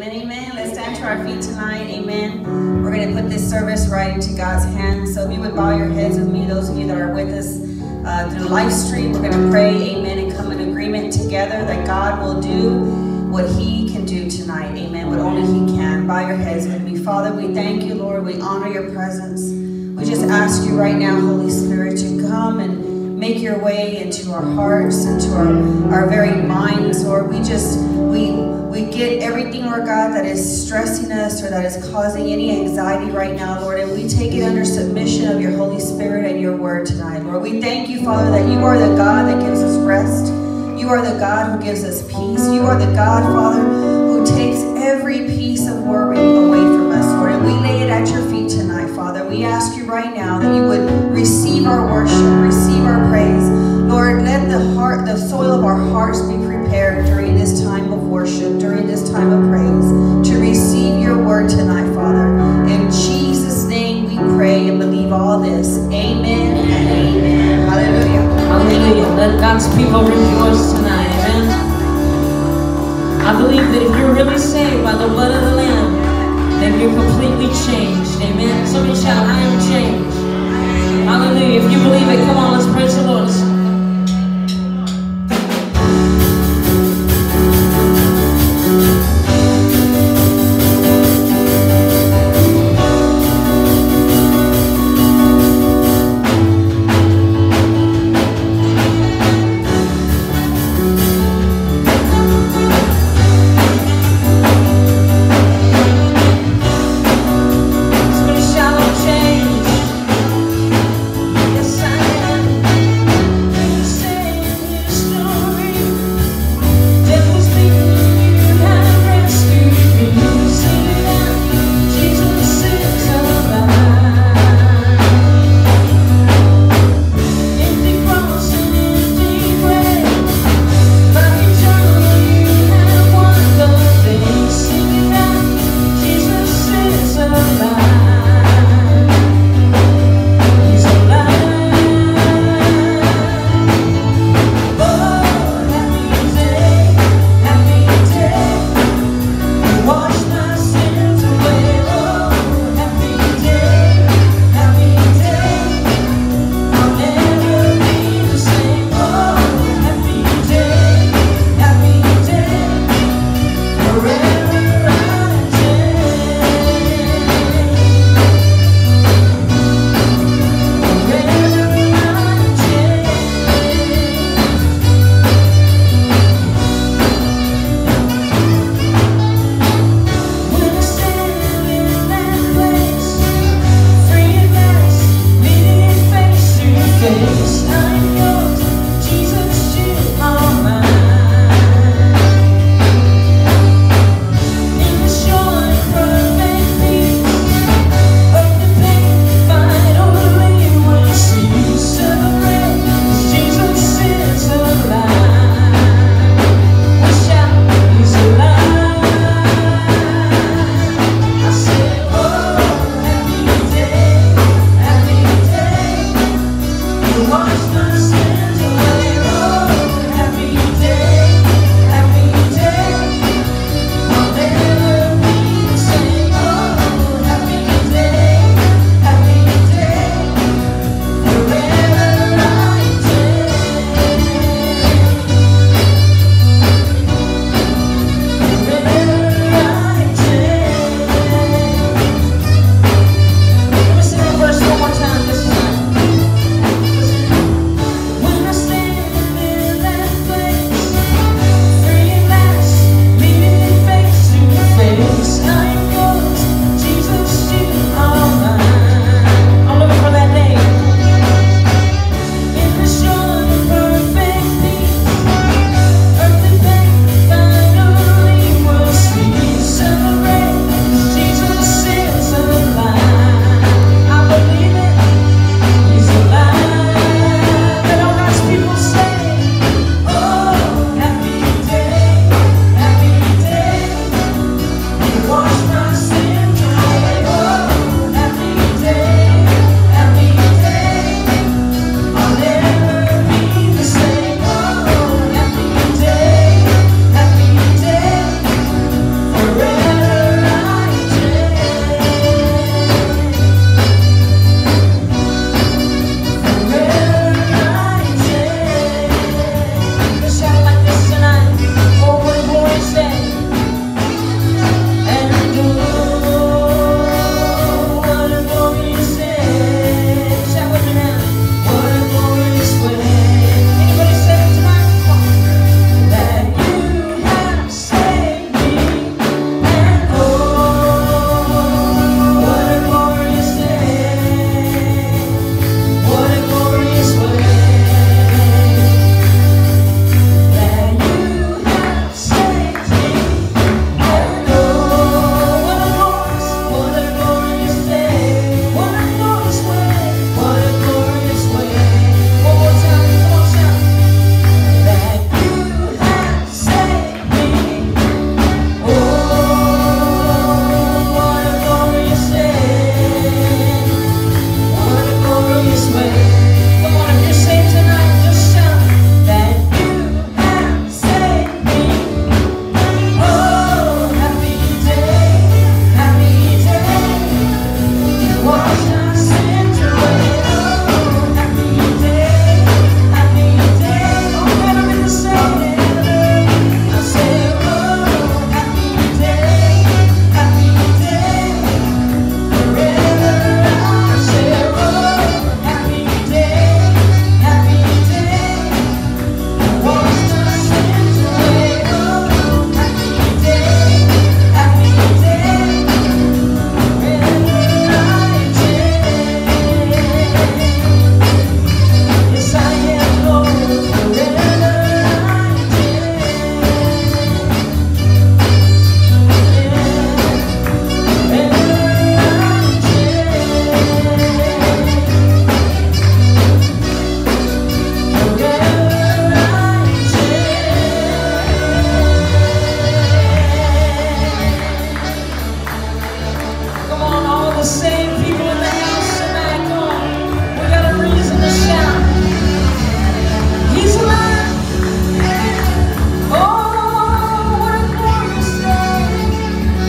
Amen, amen. Let's stand to our feet tonight. Amen. We're going to put this service right into God's hands. So if you would bow your heads with me, those of you that are with us through live stream, we're going to pray, amen, and come in agreement together that God will do what he can do tonight. Amen. What only he can. Bow your heads with me. Father, we thank you, Lord. We honor your presence. We just ask you right now, Holy Spirit, to come and make your way into our hearts, into our very minds, Lord. We get everything, Lord God, that is stressing us or that is causing any anxiety right now, Lord, and we take it under submission of your Holy Spirit and your word tonight, Lord. We thank you, Father, that you are the God that gives us rest. You are the God who gives us peace. You are the God, Father, who takes every piece of worry away from us, Lord, and we lay it at your feet tonight, Father. We ask you right now that you would receive our worship, receive our praise. Lord, let the soil of our hearts be prepared during this time of worship, during this time of praise, to receive your word tonight, Father. In Jesus' name we pray and believe all this. Amen and amen. Hallelujah. Hallelujah. Let God's people rejoice tonight. Amen. I believe that if you're really saved by the blood of the Lamb, then you're completely changed. Amen. Somebody shout, I am changed. Hallelujah. If you believe it, come on, let's praise the Lord. Yes, I am.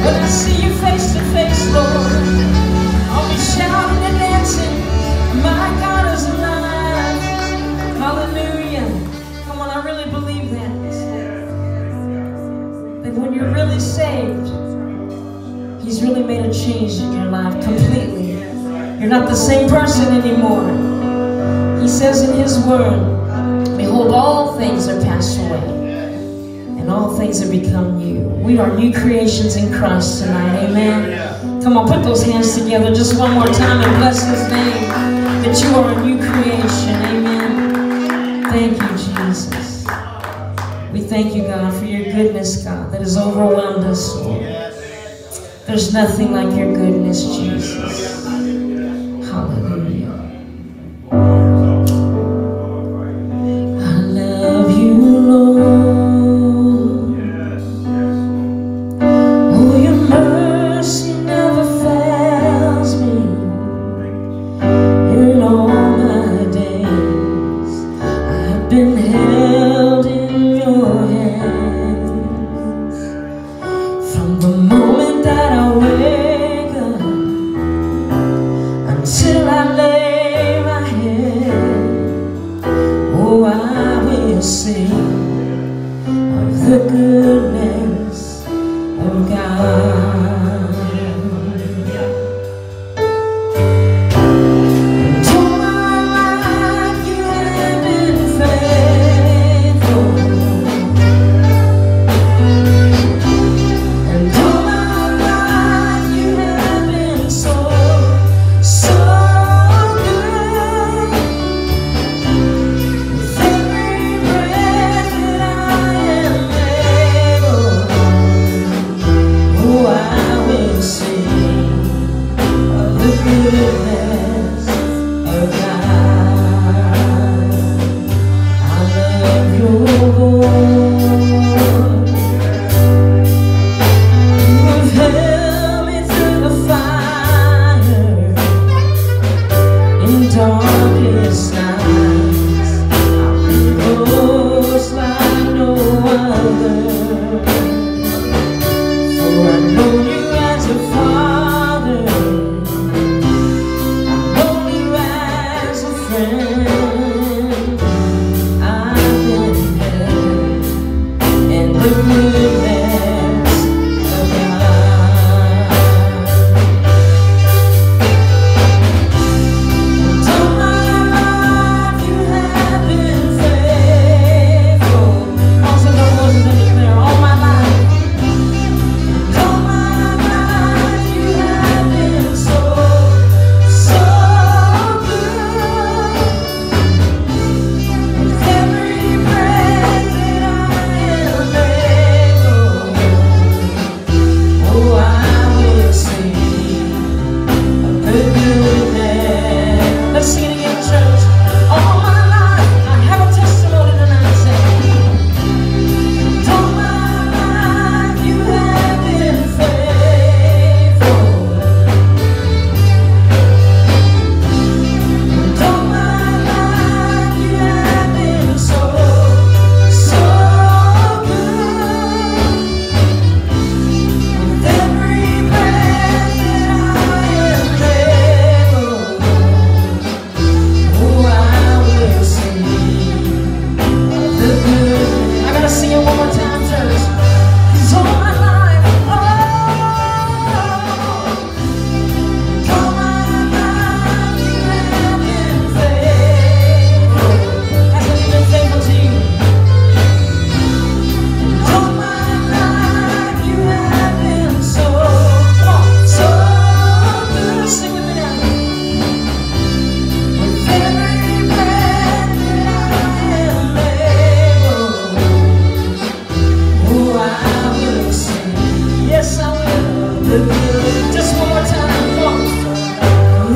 When I see you face to face, Lord, I'll be shouting and dancing. My God is alive. Hallelujah. Come on, I really believe that. That when you're really saved, He's really made a change in your life completely. You're not the same person anymore. He says in His word, behold, all things are passed away, and all things have become new. We are new creations in Christ tonight. Amen. Come on, put those hands together just one more time and bless His name, that you are a new creation. Amen. Thank you, Jesus. We thank you, God, for your goodness, God, that has overwhelmed us, Lord. There's nothing like your goodness, Jesus. Hallelujah. I love you, Lord. Oh, your mercy never fails me. In all my days, I've been held in your hands. From the moment that I wake up until I lay my head, oh, I will sing of the goodness of God. And all my life you have been faithful. And all my life you have been so, so good. With every breath that I am able, oh, I will sing of the goodness of God. I love your voice. You've held me through the fire in darkest nights. I've been close like no other. For I know you as a father, I know you as a friend. I've been held in the goodness of God. And all my life you have been faithful. Also, the voices in declare, all my life. And all my life you have been so, so good. With every breath that I am able, oh, I will sing of the goodness. Let's sing it again, church. All my life I have a testimony tonight. Say, and all my life you have been faithful. And all my life you have been so, so good. With every breath that I am able, oh, I will sing of the goodness. I gotta sing it one more time, church. 'Cause all my life, oh, all my life you have been faithful. Hasn't He been faithful to you? All my life you have been so, come on, so good. Sing with me now. With every breath that I am able, oh, I will sing. Yes, I will. The good. Just one more time. Come on. Oh,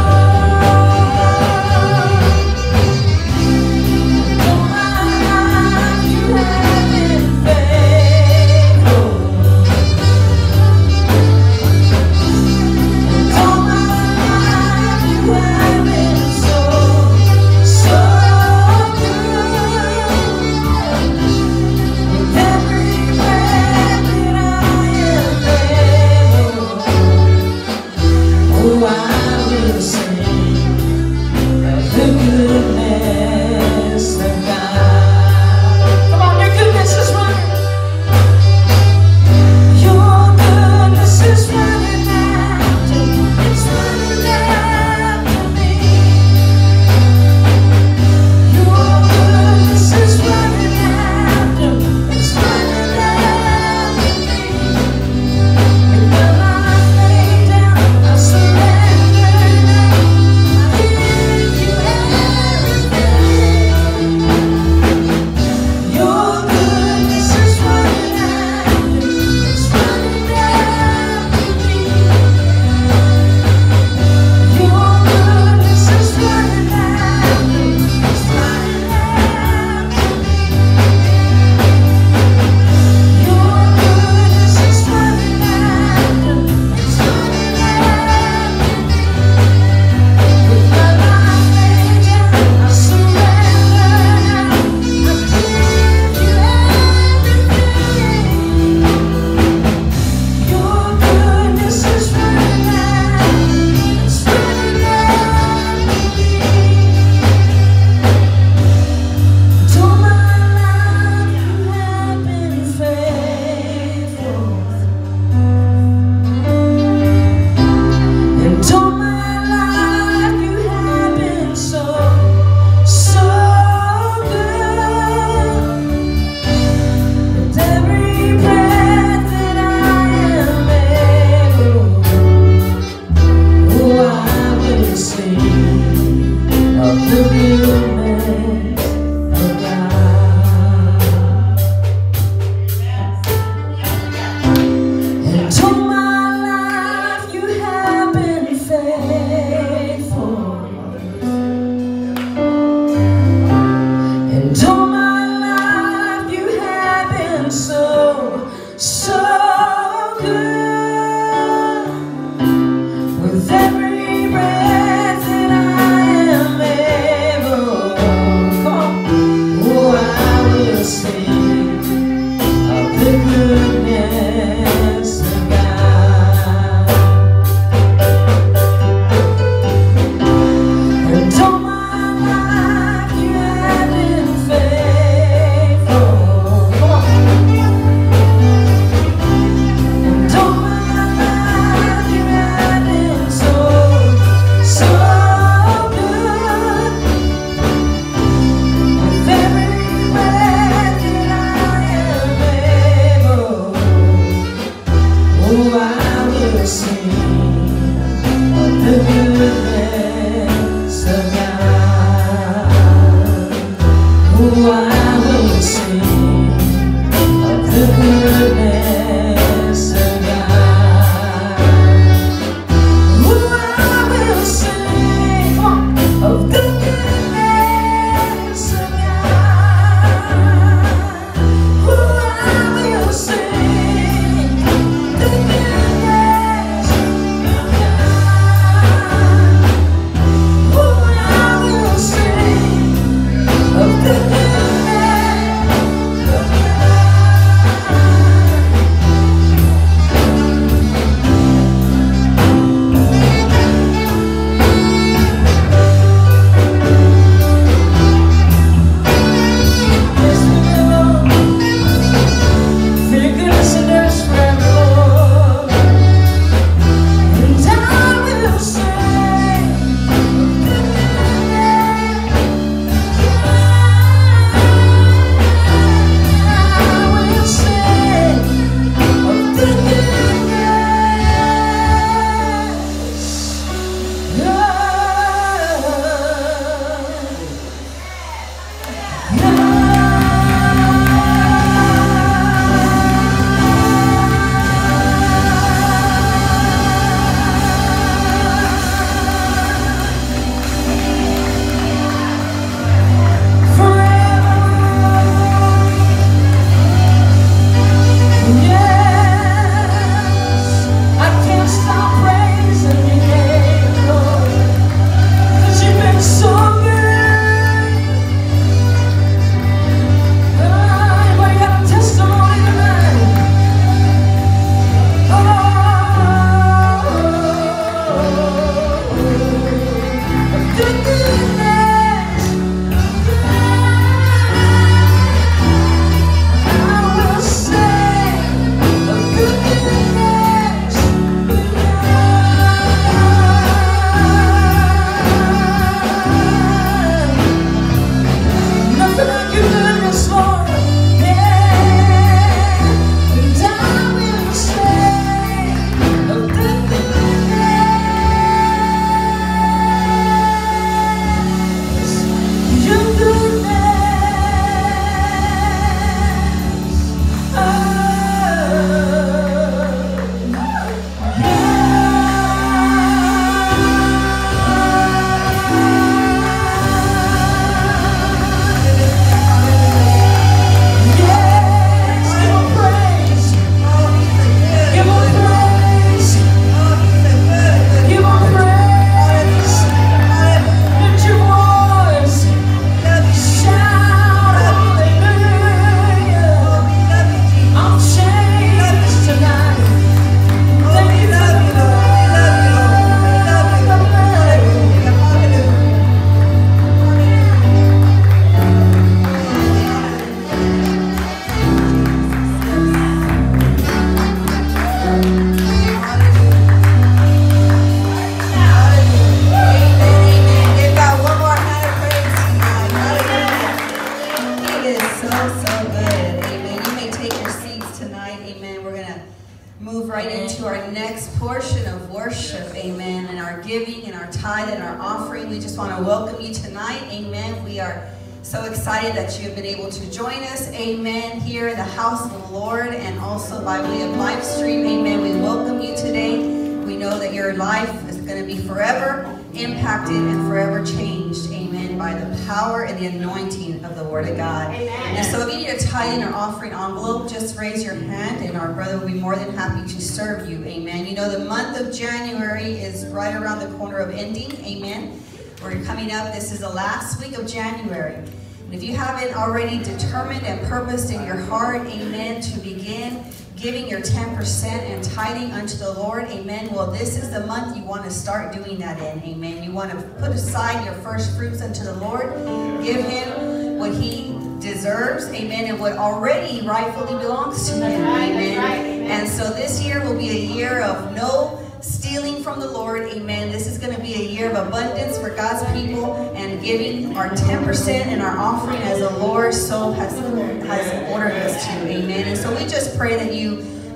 all my life you have been faithful. All my life you have been so, so good. With every breath that I am able, Oh, I will sing of the goodness of God. Oh, I will sing of the goodness of God. Oh, I will sing of the goodness of God. Oh, I will sing the goodness of God. Oh, I will sing of the goodness of God. Yes, we will. For your goodness endures forever, Lord. And I will sing of the goodness. I will sing of the I can't stop praising your name, Lord, 'cause you've been so good. Anybody got a testimony tonight? The goodness of God. I will sing the goodness of God. Nothing like your goodness, Lord. Yeah. And I will sing of the goodness, your Yes, give him praise. Give him praise. Give him praise. Lift your voice. Shout hallelujah. I'm changed tonight. Thank you for the Give God one more hand of praise tonight. Hallelujah. He is so good. Amen. You may take your seats tonight. Amen. We're going to move right into our next portion of worship. Amen. And our giving and our tithe and our offering. We just want to welcome you tonight. Amen. We are so excited that you have been able to join us. Amen. Here in the house of the Lord and also by way of live stream. Amen. We welcome you today. We know that your life is going to be forever impacted and forever changed. Amen. By the power and the anointing of the Word of God. Amen. And so if you need a tithing or offering envelope, just raise your hand and our brother will be more than happy to serve you. Amen. You know, the month of January is right around the corner of ending. Amen. We're coming up. This is the last week of January. And if you haven't already determined and purposed in your heart, amen, to begin giving your 10% and tithing unto the Lord, amen, well, this is the month you want to start doing that in, amen. You want to put aside your first fruits unto the Lord, give Him what He deserves, amen, and what already rightfully belongs to Him, amen. And so this year will be a year of no stealing from the Lord, amen. This is going to be a year of abundance for God's people and giving our 10% and our offering as the Lord so has ordered us to, amen. And so we just pray that you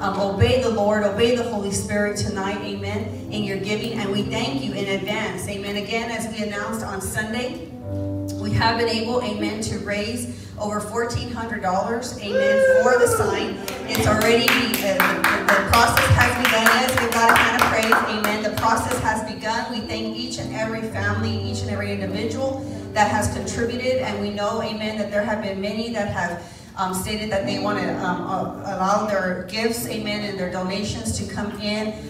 obey the Lord, obey the Holy Spirit tonight, amen, in your giving. And we thank you in advance, amen. Again, as we announced on Sunday, we have been able, amen, to raise over $1,400, amen, for the sign. It's already, the process has begun. Yes, we've got a hand of praise, amen. The process has begun. We thank each and every family, each and every individual that has contributed. And we know, amen, that there have been many that have stated that they want to allow their gifts, amen, and their donations to come in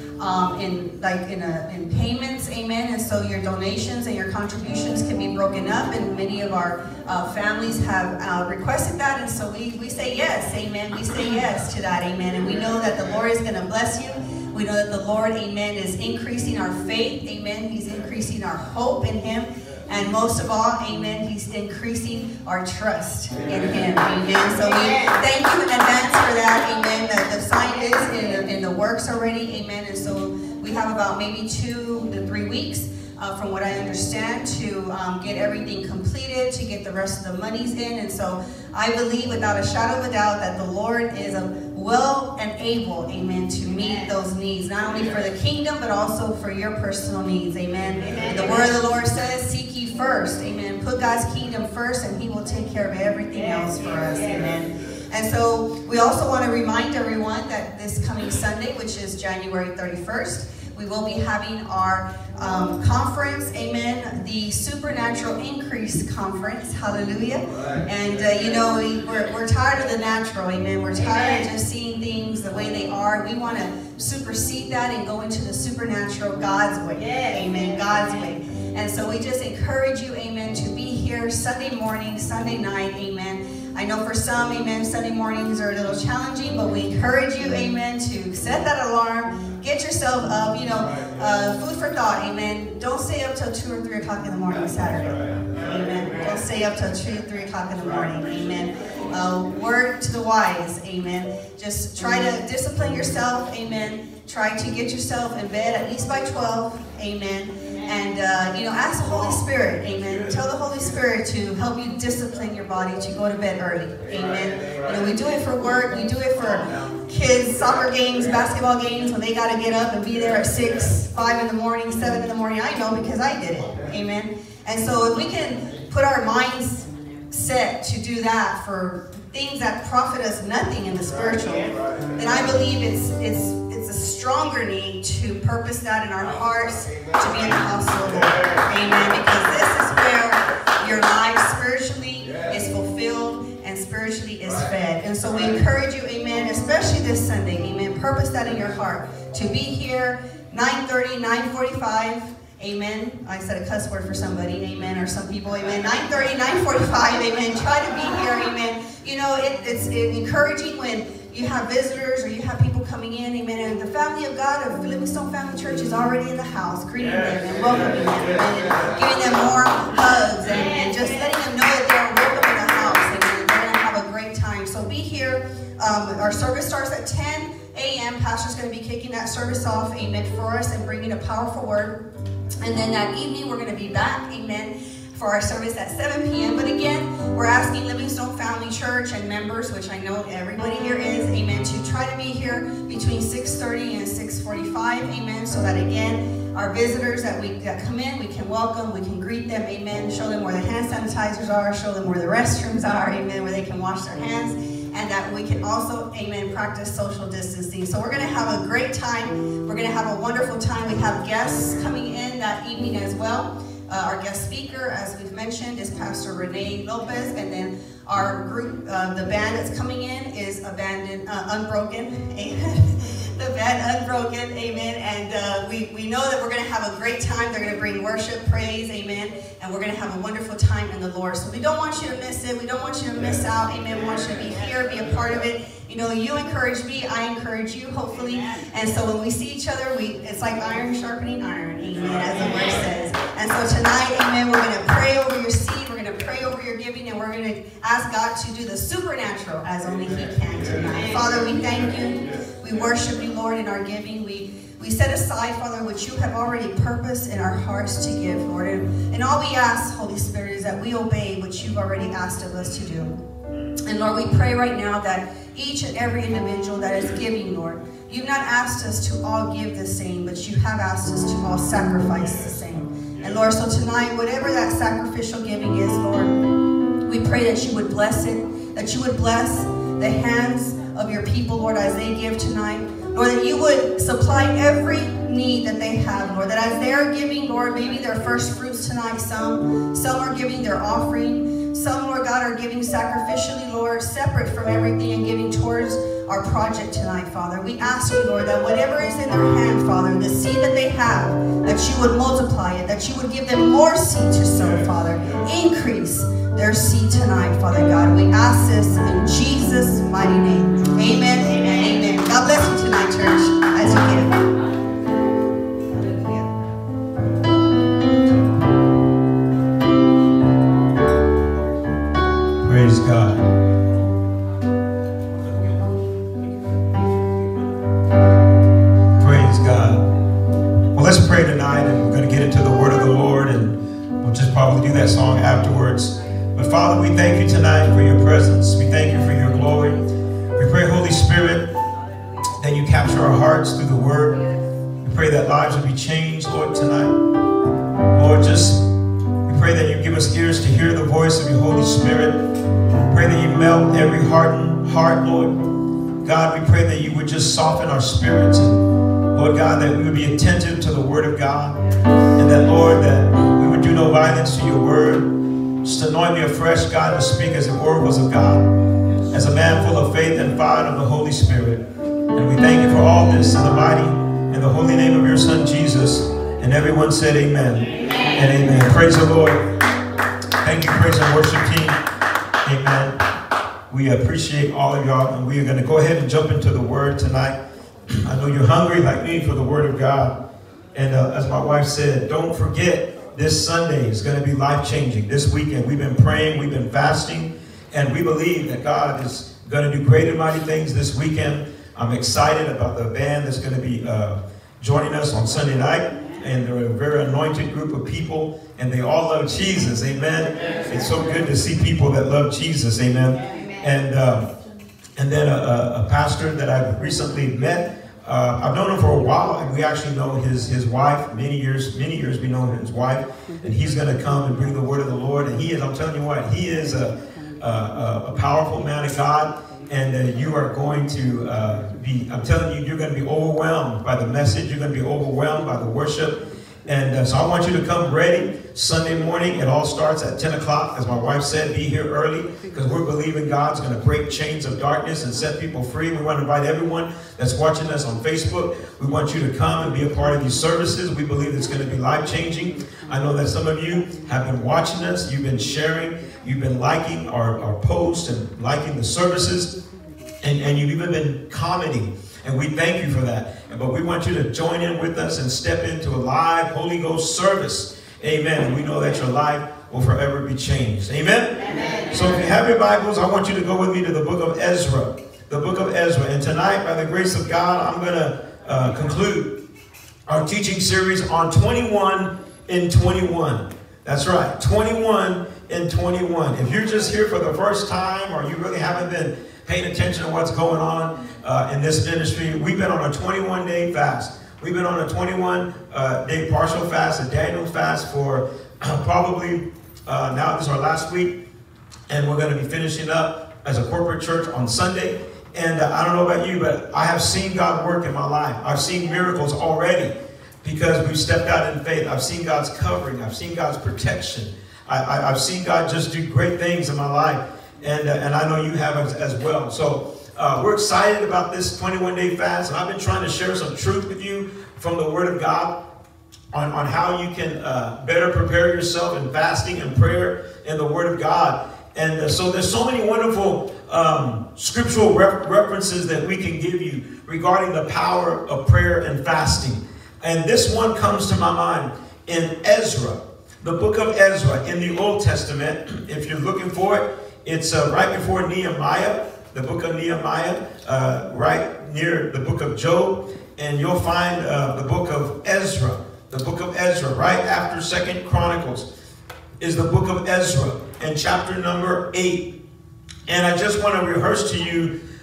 in payments, amen. And so your donations and your contributions can be broken up, and many of our families have requested that, and so we say yes, amen. We say yes to that, amen. And we know that the Lord is going to bless you. We know that the Lord, amen, is increasing our faith, amen. He's increasing our hope in Him. And most of all, amen, He's increasing our trust in Him, amen. So we thank you in advance for that, amen. The sign is in the works already, amen. And so we have about maybe 2 to 3 weeks, from what I understand, to get everything completed, to get the rest of the monies in. And so I believe without a shadow of a doubt that the Lord is well and able, amen, to meet those needs, not only for the kingdom, but also for your personal needs, amen. Amen. The word of the Lord says, seek ye first, amen. Put God's kingdom first, and He will take care of everything else for us, amen. And so we also want to remind everyone that this coming Sunday, which is January 31st, we will be having our conference, amen, the Supernatural Increase Conference, hallelujah. And, we're tired of the natural, amen. We're tired of just seeing things the way they are. We want to supersede that and go into the supernatural God's way, amen, God's way. And so we just encourage you, amen, to be here Sunday morning, Sunday night, amen. I know for some, amen, Sunday mornings are a little challenging, but we encourage you, amen, to set that alarm, get yourself up, food for thought, amen. Don't stay up till 2 or 3 o'clock in the morning Saturday, amen. Don't stay up till 2 or 3 o'clock in the morning, amen. Word to the wise, amen. Just try to discipline yourself, amen. Try to get yourself in bed at least by 12, amen. And, ask the Holy Spirit, amen. Tell the Holy Spirit to help you discipline your body to go to bed early, amen. We do it for work. We do it for kids, soccer games, basketball games, when they got to get up and be there at 6, 5 in the morning, 7 in the morning. I know because I did it, amen. And so if we can put our minds set to do that for things that profit us nothing in the spiritual, then I believe it's a stronger need to purpose that in our hearts to be in the house of the Lord. Amen. Because this is where your life spiritually is fulfilled and spiritually is fed. And so we encourage you, amen, especially this Sunday, amen. Purpose that in your heart to be here 9:30, 9:45. Amen. I said a cuss word for somebody, amen, or some people, amen. 9:30, 9:45, amen. Try to be here, amen. It's encouraging when you have visitors or you have people coming in, amen. And the family of God of Livingstone Family Church is already in the house, greeting them and welcoming them, amen, and giving them more hugs and just letting them know that they're welcome in the house, amen. They're going to have a great time. So be here. Our service starts at 10 a.m. Pastor's going to be kicking that service off, amen, for us and bringing a powerful word. And then that evening, we're going to be back, amen, for our service at 7 p.m. But again, we're asking Livingstone Family Church and members, which I know everybody here is, amen, to try to be here between 6:30 and 6:45, amen, so that again, our visitors that come in, we can welcome, we can greet them, amen, show them where the hand sanitizers are, show them where the restrooms are, amen, where they can wash their hands, and that we can also, amen, practice social distancing. So we're going to have a great time. We're going to have a wonderful time. We have guests coming in that evening as well. Our guest speaker, as we've mentioned, is Pastor Renee Lopez, and then our group, the band that's coming in is Unbroken, amen. The band Unbroken, amen. And we know that we're going to have a great time. They're going to bring worship, praise, amen. And we're going to have a wonderful time in the Lord. So we don't want you to miss it. We don't want you to miss out, amen. We want you to be here, be a part of it. You encourage me, I encourage you, hopefully. And so when we see each other, it's like iron sharpening iron, amen, as the word says. And so tonight, amen, we're going to pray over your seed, we're going to pray over your giving, and we're going to ask God to do the supernatural as only He can tonight. Father, we thank you. We worship you, Lord, in our giving. We set aside, Father, what you have already purposed in our hearts to give, Lord. And all we ask, Holy Spirit, is that we obey what you've already asked of us to do. And Lord, we pray right now that each and every individual that is giving, Lord. You've not asked us to all give the same, but you have asked us to all sacrifice the same. And Lord, so tonight, whatever that sacrificial giving is, Lord, we pray that you would bless it, that you would bless the hands of your people, Lord, as they give tonight. Lord, that you would supply every need that they have, Lord, that as they're giving, Lord, maybe their first fruits tonight, some are giving their offering, some, Lord God, are giving sacrificially, Lord, separate from everything and giving towards our project tonight, Father. We ask you, Lord, that whatever is in their hand, Father, the seed that they have, that you would multiply it, that you would give them more seed to sow, Father. Increase their seed tonight, Father God. We ask this in Jesus' mighty name. Amen, amen, amen. God bless you tonight, church, as you give. Praise God. Praise God. Well, let's pray tonight, and we're going to get into the word of the Lord, and we'll just probably do that song afterwards. But Father, we thank you tonight for your presence. We thank you for your glory. We pray, Holy Spirit, that you capture our hearts through the word. We pray that lives will be changed, Lord, tonight. Lord, we pray that you give us ears to hear the voice of your Holy Spirit. Pray that you melt every hardened heart, Lord. God, we pray that you would just soften our spirits. And Lord God, that we would be attentive to the word of God. And that, Lord, that we would do no violence to your word. Just anoint me afresh, God, to speak as the oracles of God. As a man full of faith and fire of the Holy Spirit. And we thank you for all this in the mighty and the holy name of your Son, Jesus. And everyone said amen. And amen. Praise the Lord. Thank you, praise and worship team. Amen. We appreciate all of y'all, and we are going to go ahead and jump into the word tonight. I know you're hungry like me for the word of God. And as my wife said, don't forget, this Sunday is going to be life-changing. This weekend, we've been praying, we've been fasting, and we believe that God is going to do great and mighty things this weekend. I'm excited about the band that's going to be joining us on Sunday night. And they're a very anointed group of people, and they all love Jesus, amen. It's so good to see people that love Jesus, amen. And then a pastor that I've recently met, I've known him for a while, and we actually know his wife, many years we know his wife, and he's going to come and bring the word of the Lord, and he is, I'm telling you what, he is a powerful man of God. And you are going to I'm telling you, you're going to be overwhelmed by the message. You're going to be overwhelmed by the worship. And so I want you to come ready Sunday morning. It all starts at 10 o'clock. As my wife said, be here early because we're believing God's going to break chains of darkness and set people free. We want to invite everyone that's watching us on Facebook. We want you to come and be a part of these services. We believe it's going to be life-changing. I know that some of you have been watching us. You've been sharing. You've been liking our posts and liking the services. And you've even been commenting. And we thank you for that. But we want you to join in with us and step into a live Holy Ghost service. Amen. And we know that your life will forever be changed. Amen? Amen. So if you have your Bibles, I want you to go with me to the book of Ezra. The book of Ezra. And tonight, by the grace of God, I'm going to conclude our teaching series on 21 in 21. That's right. 21 in 21. If you're just here for the first time or you really haven't been paying attention to what's going on in this ministry, we've been on a 21-day fast. We've been on a 21-day partial fast, a Daniel fast for probably now this is our last week, and we're going to be finishing up as a corporate church on Sunday. And I don't know about you, but I have seen God work in my life. I've seen miracles already because we've stepped out in faith. I've seen God's covering. I've seen God's protection. I've seen God just do great things in my life. And I know you have as well. So we're excited about this 21-day fast. And I've been trying to share some truth with you from the Word of God on how you can better prepare yourself in fasting and prayer in the Word of God. And so there's so many wonderful scriptural references that we can give you regarding the power of prayer and fasting. And this one comes to my mind in Ezra, the book of Ezra in the Old Testament. If you're looking for it, it's right before Nehemiah, the book of Nehemiah, right near the book of Job. And you'll find the book of Ezra. The book of Ezra, right after 2 Chronicles, is the book of Ezra and chapter number 8. And I just want to rehearse to you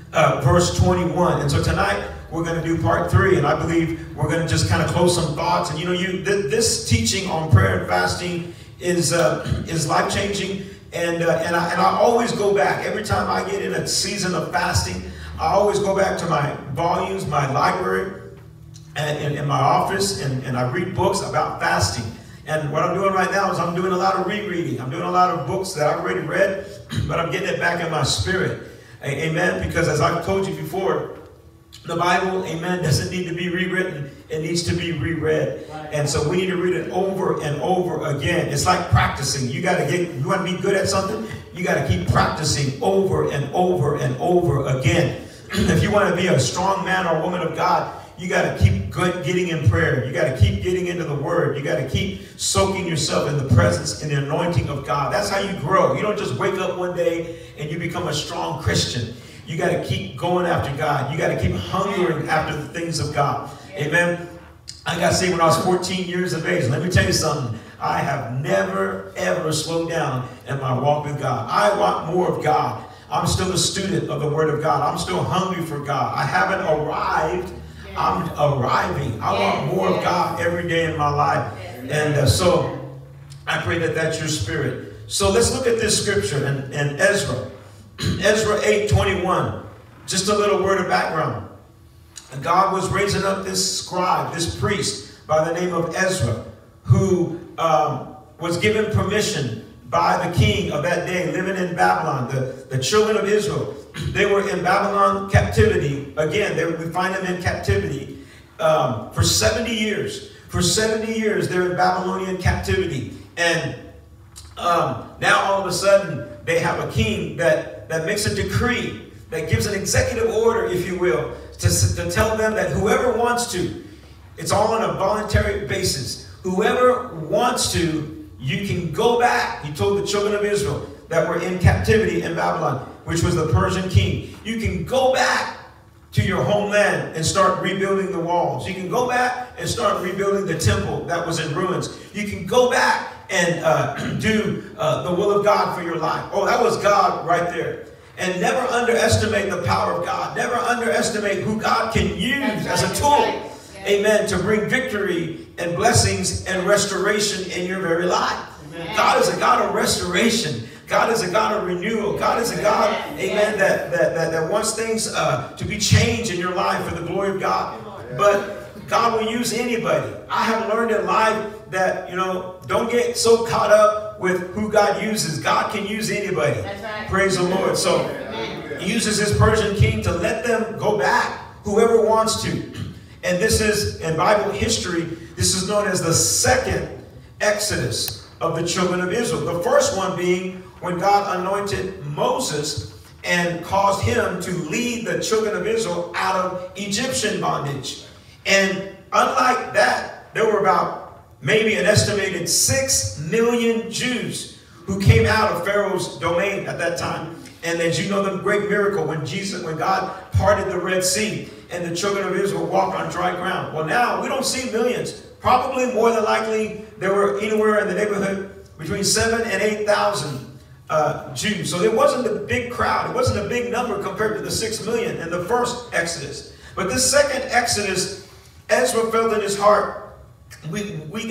verse 21. And so tonight we're going to do part 3, and I believe we're going to just kind of close some thoughts. And you know, this teaching on prayer and fasting is life-changing. And I always go back every time I get in a season of fasting. I always go back to my volumes, my library, and in my office, and I read books about fasting. And what I'm doing right now is I'm doing a lot of rereading. I'm doing a lot of books that I've already read, but I'm getting it back in my spirit. Amen. Because as I've told you before, the Bible, amen, doesn't need to be rewritten. It needs to be reread. And so we need to read it over and over again. It's like practicing. You want to be good at something, you got to keep practicing over and over and over again. If you want to be a strong man or woman of God, you got to keep getting in prayer. You got to keep getting into the Word. You got to keep soaking yourself in the presence and the anointing of God. That's how you grow. You don't just wake up one day and you become a strong Christian. You got to keep going after God. You got to keep hungering after the things of God. Amen. I got saved when I was 14 years of age. Let me tell you something. I have never, ever slowed down in my walk with God. I want more of God. I'm still a student of the Word of God. I'm still hungry for God. I haven't arrived. I'm arriving. I want more of God every day in my life. And so I pray that that's your spirit. So let's look at this scripture in Ezra. Ezra 8:21. Just a little word of background. God was raising up this scribe, this priest by the name of Ezra, who was given permission by the king of that day, living in Babylon. The children of Israel, they were in Babylon captivity. Again, we find them in captivity for 70 years. For 70 years, they're in Babylonian captivity. And now all of a sudden, they have a king that makes a decree, that gives an executive order, if you will, to tell them that whoever wants to, it's all on a voluntary basis. Whoever wants to, you can go back. He told the children of Israel that were in captivity in Babylon, which was the Persian king. You can go back to your homeland and start rebuilding the walls. You can go back and start rebuilding the temple that was in ruins. You can go back and do the will of God for your life. Oh, that was God right there. And never underestimate the power of God. Never underestimate who God can use as a tool. Right. Amen. To bring victory and blessings and restoration in your very life. Amen. God is a God of restoration. God is a God of renewal. God is a God, amen, that wants things to be changed in your life for the glory of God. But God will use anybody. I have learned in life that, you know, don't get so caught up with who God uses. God can use anybody. That's right. Praise the Lord. So he uses his Persian king to let them go back, whoever wants to. And this is, in Bible history, this is known as the second Exodus of the children of Israel. The first one being when God anointed Moses and caused him to lead the children of Israel out of Egyptian bondage. And unlike that, there were about maybe an estimated 6 million Jews who came out of Pharaoh's domain at that time. And as you know, the great miracle when God parted the Red Sea and the children of Israel walked on dry ground. Well, now we don't see millions. Probably more than likely there were anywhere in the neighborhood between 7,000 and 8,000 Jews. So it wasn't a big crowd. It wasn't a big number compared to the 6 million in the first Exodus. But this second Exodus, Ezra felt in his heart, we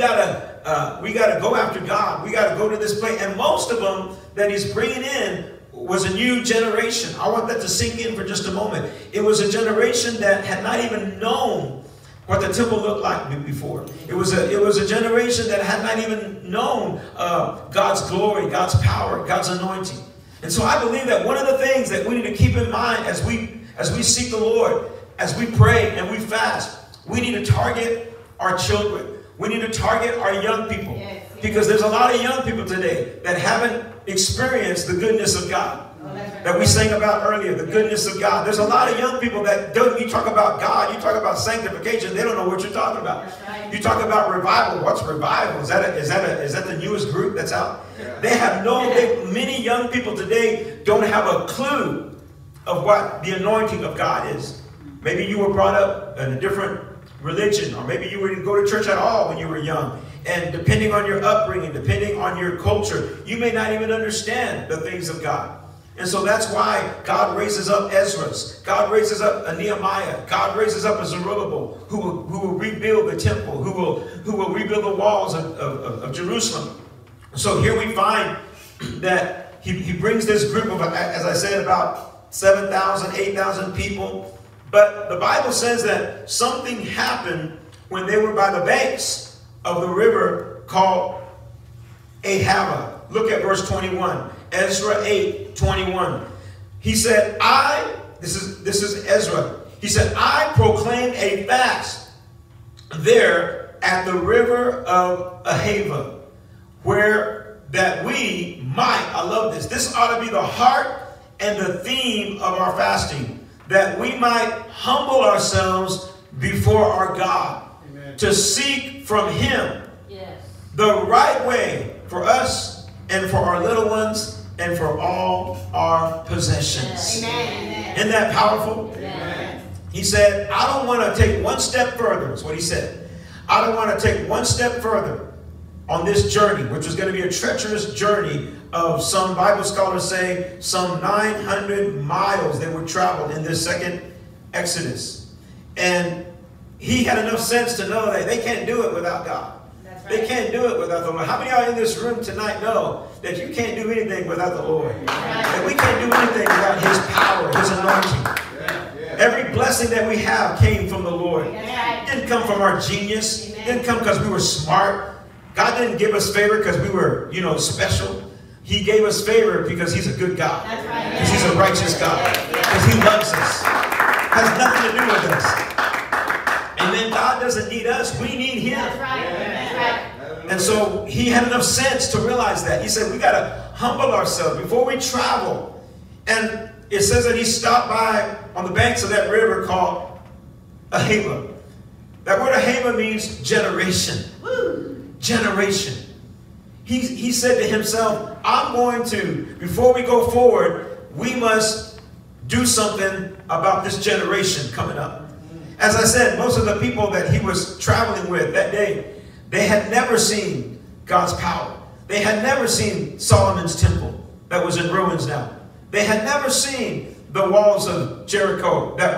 gotta go after God. We gotta go to this place. And most of them that he's bringing in was a new generation. I want that to sink in for just a moment. It was a generation that had not even known what the temple looked like before. It was a generation that had not even known God's glory, God's power, God's anointing. And so I believe that one of the things that we need to keep in mind as we seek the Lord, as we pray and we fast, we need to target our children. We need to target our young people. Yes. Because there's a lot of young people today that haven't experienced the goodness of God. That we sang about earlier, the goodness of God. There's a lot of young people that don't, you talk about God, you talk about sanctification, they don't know what you're talking about. Right. You talk about revival. What's revival? Is that the newest group that's out? Yeah. They have many young people today don't have a clue of what the anointing of God is. Maybe you were brought up in a different religion, or maybe you didn't go to church at all when you were young. And depending on your upbringing, depending on your culture, you may not even understand the things of God. And so that's why God raises up Ezra's. God raises up a Nehemiah. God raises up a Zerubbabel who will rebuild the temple, who will rebuild the walls of Jerusalem. So here we find that he brings this group of, as I said, about 7,000, 8,000 people. But the Bible says that something happened when they were by the banks of the river called Ahava. Look at verse 21. Ezra 8:21. He said, this is Ezra. He said, I proclaimed a fast there at the river of Ahava, where that we might, I love this. This ought to be the heart and the theme of our fasting, that we might humble ourselves before our God. Amen. To seek from Him the right way for us and for our little ones and for all our possessions. Amen. Isn't that powerful? Amen. He said, I don't want to take one step further. That's what he said. I don't want to take one step further on this journey, which was going to be a treacherous journey of, some Bible scholars say, some 900 miles they would travel in this second Exodus. And he had enough sense to know that they can't do it without God. They can't do it without the Lord. How many of y'all in this room tonight know that you can't do anything without the Lord? That we can't do anything without His power, His anointing. Every blessing that we have came from the Lord. It didn't come from our genius. It didn't come because we were smart. God didn't give us favor because we were, special. He gave us favor because He's a good God. Because He's a righteous God. Because He loves us. Has nothing to do with us. And then God doesn't need us. We need Him. That's right. That's right. And so He had enough sense to realize that. He said, we got to humble ourselves before we travel. And it says that He stopped by on the banks of that river called Ahava. That word Ahava means generation. Woo. Generation. He said to himself, I'm going to, before we go forward, we must do something about this generation coming up. As I said, most of the people that he was traveling with that day, they had never seen God's power. They had never seen Solomon's temple that was in ruins now. They had never seen the walls of Jericho that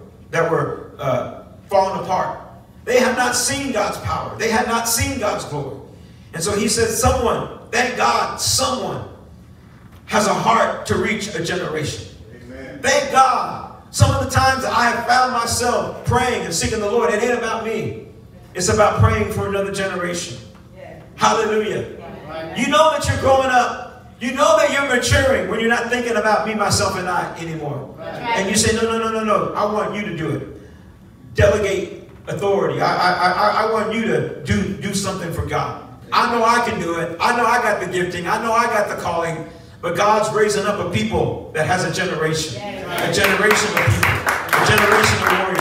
were falling apart. They had not seen God's power. They had not seen God's glory. And so he said, thank God, someone has a heart to reach a generation. Amen. Thank God. Some of the times I have found myself praying and seeking the Lord, it ain't about me. It's about praying for another generation. Yeah. Hallelujah. Yeah. You know that you're growing up. You know that you're maturing when you're not thinking about me, myself, and I anymore. Right. And you say, no. I want you to do it. Delegate authority. I want you to do something for God. I know I can do it. I know I got the gifting. I know I got the calling. But God's raising up a people that has a generation. Yeah, right. A generation of people. A generation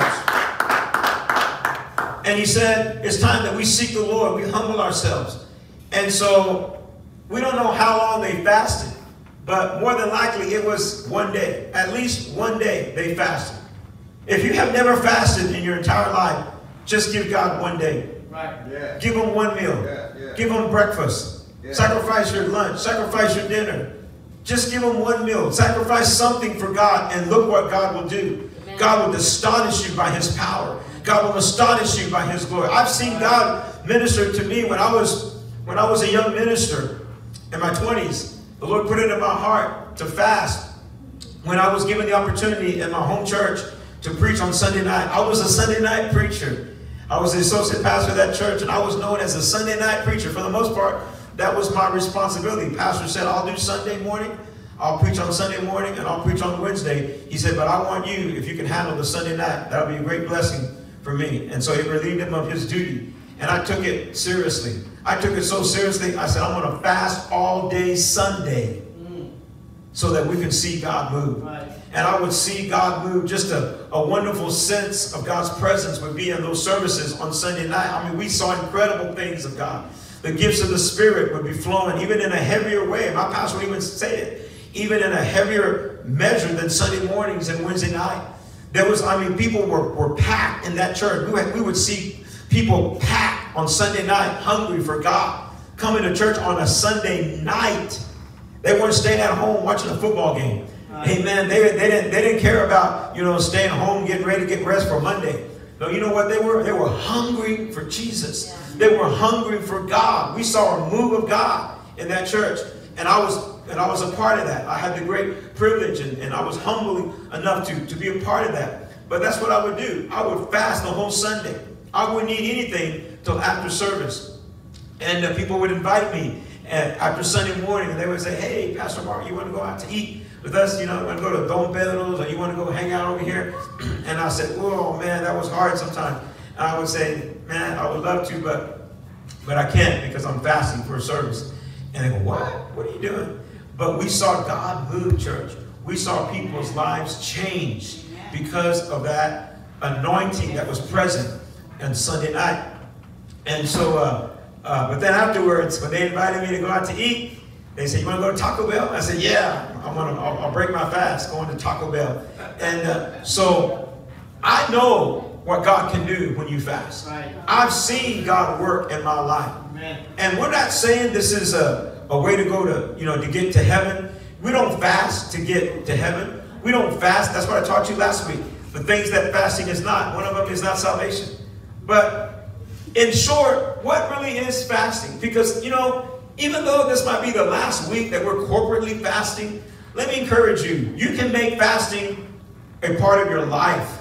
of warriors. And he said, it's time that we seek the Lord. We humble ourselves. And so, we don't know how long they fasted. But more than likely, it was one day. At least one day they fasted. If you have never fasted in your entire life, just give God one day. Right. Yeah. Give Him one meal. Yeah. Give Him breakfast. Yeah. Sacrifice your lunch. Sacrifice your dinner. Just give Him one meal. Sacrifice something for God, and look what God will do. Amen. God will astonish you by His power. God will astonish you by His glory. I've seen God minister to me when I was a young minister in my 20s. The Lord put it in my heart to fast. When I was given the opportunity in my home church to preach on Sunday night, I was a Sunday night preacher. I was the associate pastor of that church, and I was known as a Sunday night preacher. For the most part, that was my responsibility. Pastor said, I'll do Sunday morning, I'll preach on Sunday morning, and I'll preach on Wednesday. He said, but I want you, if you can handle the Sunday night, that would be a great blessing for me. And so he relieved him of his duty. And I took it seriously. I took it so seriously, I said, I'm going to fast all day Sunday so that we can see God move. Right. And I would see God move. Just a wonderful sense of God's presence would be in those services on Sunday night. I mean, we saw incredible things of God. The gifts of the Spirit would be flowing, even in a heavier way. My pastor would even say it, even in a heavier measure than Sunday mornings and Wednesday night. There was, people were packed in that church. We would see people packed on Sunday night, hungry for God, coming to church on a Sunday night. They weren't staying at home watching a football game. Amen. They didn't care about, staying home, getting ready to get rest for Monday. No, you know what they were? They were hungry for Jesus. They were hungry for God. We saw a move of God in that church. And I was a part of that. I had the great privilege and I was humble enough to be a part of that. But that's what I would do. I would fast the whole Sunday. I wouldn't eat anything till after service. And people would invite me after Sunday morning, and they would say, hey, Pastor Mark, you want to go out to eat with us? You want to go to Don Pedro's, or you want to go hang out over here? And I said, whoa, man, that was hard sometimes. And I would say, man, I would love to, but I can't because I'm fasting for a service. And they go, what? What are you doing? But we saw God move, church. We saw people's lives change because of that anointing that was present on Sunday night. And so, but then afterwards, when they invited me to go out to eat, they said, you want to go to Taco Bell? I said, yeah, I'll break my fast going to Taco Bell. And so I know what God can do when you fast. Right. I've seen God work in my life. Amen. And we're not saying this is a way to go to get to heaven. We don't fast to get to heaven. We don't fast. That's what I taught you last week. The things that fasting is not. One of them is not salvation. But in short, what really is fasting? Because, even though this might be the last week that we're corporately fasting, let me encourage you. You can make fasting a part of your life.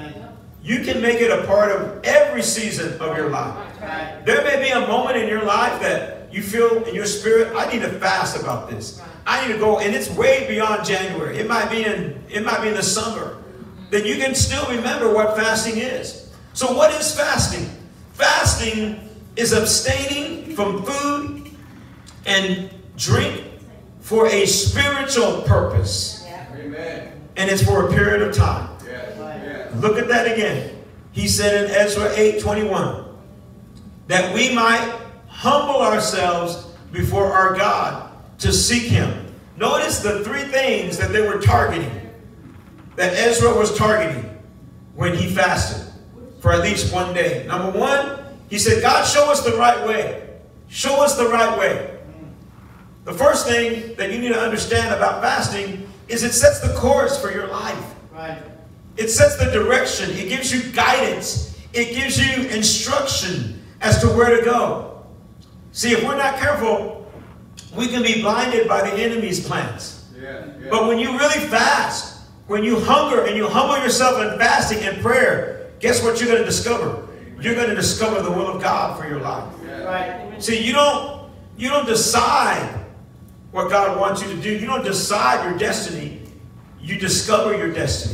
You can make it a part of every season of your life. There may be a moment in your life that you feel in your spirit, I need to fast about this. I need to go, and it's way beyond January. It might be in the summer. Then you can still remember what fasting is. So what is fasting? Fasting is abstaining from food and drink for a spiritual purpose. Amen. And it's for a period of time. Look at that again. He said in Ezra 8:21 that we might humble ourselves before our God to seek him. Notice the three things that they were targeting, that Ezra was targeting when he fasted for at least one day. Number one, he said, God, show us the right way. Show us the right way. The first thing that you need to understand about fasting is it sets the course for your life. Right. It sets the direction. It gives you guidance. It gives you instruction as to where to go. See, if we're not careful, we can be blinded by the enemy's plans. But when you really fast, when you hunger and you humble yourself in fasting and prayer, guess what you're going to discover? You're going to discover the will of God for your life. Right. See, you don't decide what God wants you to do. You don't decide your destiny. You discover your destiny.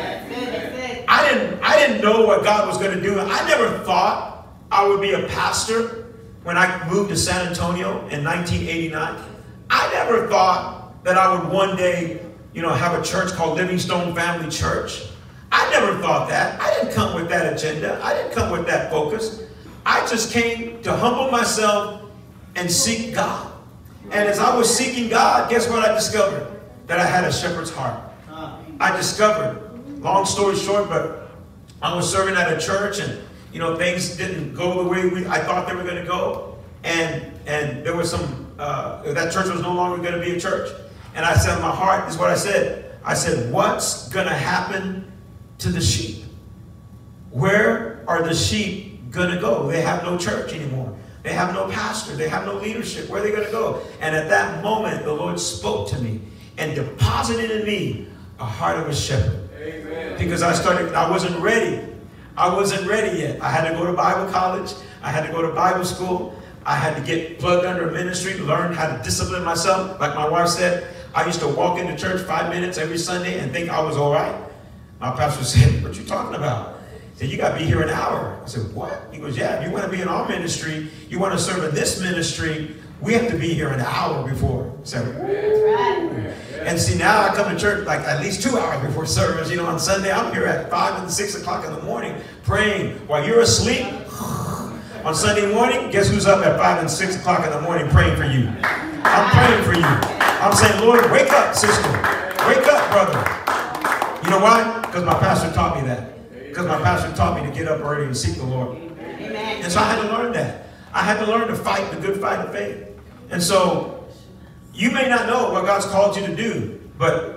I didn't know what God was going to do. I never thought I would be a pastor when I moved to San Antonio in 1989. I never thought that I would one day, have a church called Livingstone Family Church. I never thought that. I didn't come with that agenda. I didn't come with that focus. I just came to humble myself and seek God. And as I was seeking God, guess what I discovered? That I had a shepherd's heart. I discovered, long story short, but I was serving at a church and, things didn't go the way I thought they were going to go. And there was that church was no longer going to be a church. And I said in my heart, this is what I said. I said, what's going to happen to the sheep? Where are the sheep going to go? They have no church anymore. They have no pastor. They have no leadership. Where are they going to go? And at that moment, the Lord spoke to me and deposited in me a heart of a shepherd. Amen. Because I wasn't ready. I wasn't ready yet. I had to go to Bible college. I had to go to Bible school. I had to get plugged under a ministry, learn how to discipline myself. Like my wife said, I used to walk into church 5 minutes every Sunday and think I was all right. My pastor said, what you talking about? He said, you got to be here an hour. I said, what? He goes, yeah, if you want to be in our ministry, you want to serve in this ministry, we have to be here an hour before. So, and see, now I come to church like at least 2 hours before service. On Sunday, I'm here at 5 and 6 o'clock in the morning praying while you're asleep. On Sunday morning, guess who's up at 5 and 6 o'clock in the morning praying for you? I'm praying for you. I'm saying, Lord, wake up, sister. Wake up, brother. You know why? Because my pastor taught me that. Because my pastor taught me to get up early and seek the Lord. Amen. And so I had to learn that. I had to learn to fight the good fight of faith. And so you may not know what God's called you to do, but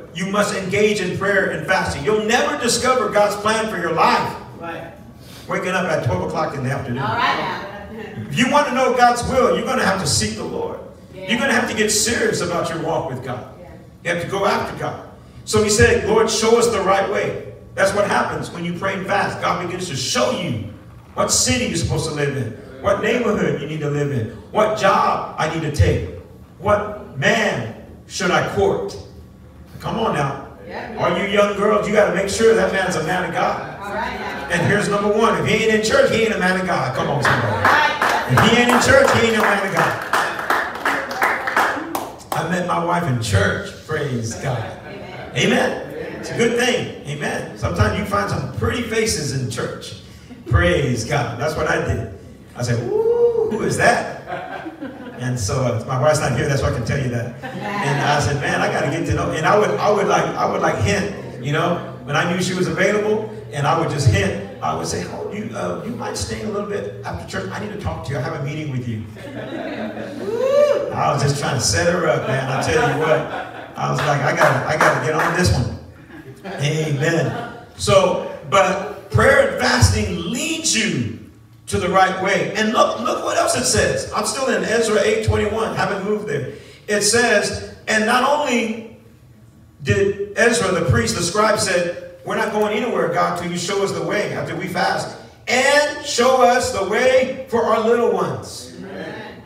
you must engage in prayer and fasting. You'll never discover God's plan for your life waking up at 12 o'clock in the afternoon. All right now. If you want to know God's will, you're going to have to seek the Lord. You're going to have to get serious about your walk with God. You have to go after God. So he said, Lord, show us the right way. That's what happens when you pray and fast. God begins to show you what city you're supposed to live in, what neighborhood you need to live in, what job I need to take, what man should I court. Come on now. All you young girls, you got to make sure that man's a man of God. All right now. And here's number one. If he ain't in church, he ain't a man of God. Come on, somebody. If he ain't in church, he ain't a man of God. I met my wife in church. Praise God. Amen. It's a good thing. Amen. Sometimes you find some pretty faces in church. Praise God. That's what I did. I said, "Ooh, who is that?" And so my wife's not here. That's why I can tell you that. And I said, "Man, I got to get to know." And I would like hint, you know, when I knew she was available, and I would just hint. I would say, "Oh, you mind staying a little bit after church? I need to talk to you. I have a meeting with you." I was just trying to set her up, man. I tell you what, I was like, I gotta get on this one. Amen. So, but prayer and fasting leads you to the right way. And look what else it says. I'm still in Ezra 8:21. Haven't moved there. It says, and not only did Ezra, the priest, the scribe, said, we're not going anywhere, God, till you show us the way after we fast. And show us the way for our little ones. Amen.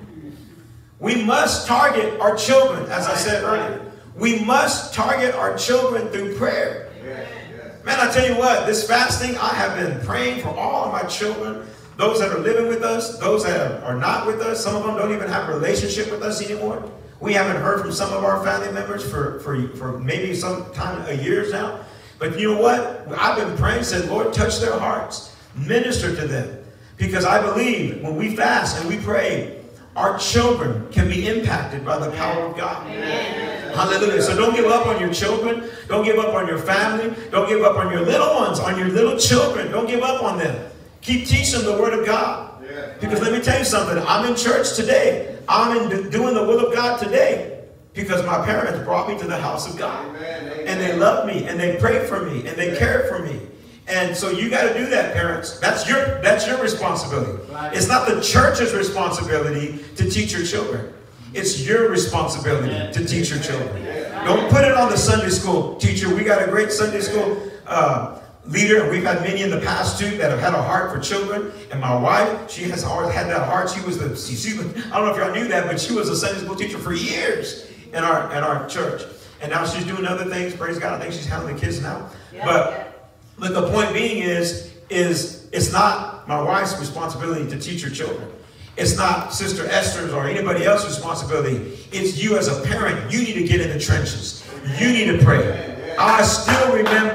We must target our children, as I said earlier. We must target our children through prayer. Man, I tell you what, this fasting, I have been praying for all of my children. Those that are living with us, those that are not with us. Some of them don't even have a relationship with us anymore. We haven't heard from some of our family members for maybe some time, years now. But you know what? I've been praying, said, Lord, touch their hearts. Minister to them. Because I believe when we fast and we pray, our children can be impacted by the power of God. Amen. Hallelujah. So don't give up on your children. Don't give up on your family. Don't give up on your little ones, on your little children. Don't give up on them. Keep teaching them the word of God. Because let me tell you something. I'm in church today. I'm doing the will of God today. Because my parents brought me to the house of God. And they love me. And they pray for me. And they care for me. And so you got to do that, parents. That's your responsibility. It's not the church's responsibility to teach your children. It's your responsibility to teach your children. Don't put it on the Sunday school teacher. We got a great Sunday school leader. We've had many in the past too that have had a heart for children. And my wife, she has always had that heart. She was I don't know if y'all knew that, but she was a Sunday school teacher for years in our church. And now she's doing other things. Praise God. I think she's handling the kids now. But the point being is it's not my wife's responsibility to teach her children. It's not Sister Esther's or anybody else's responsibility. It's you as a parent. You need to get in the trenches. You need to pray. I still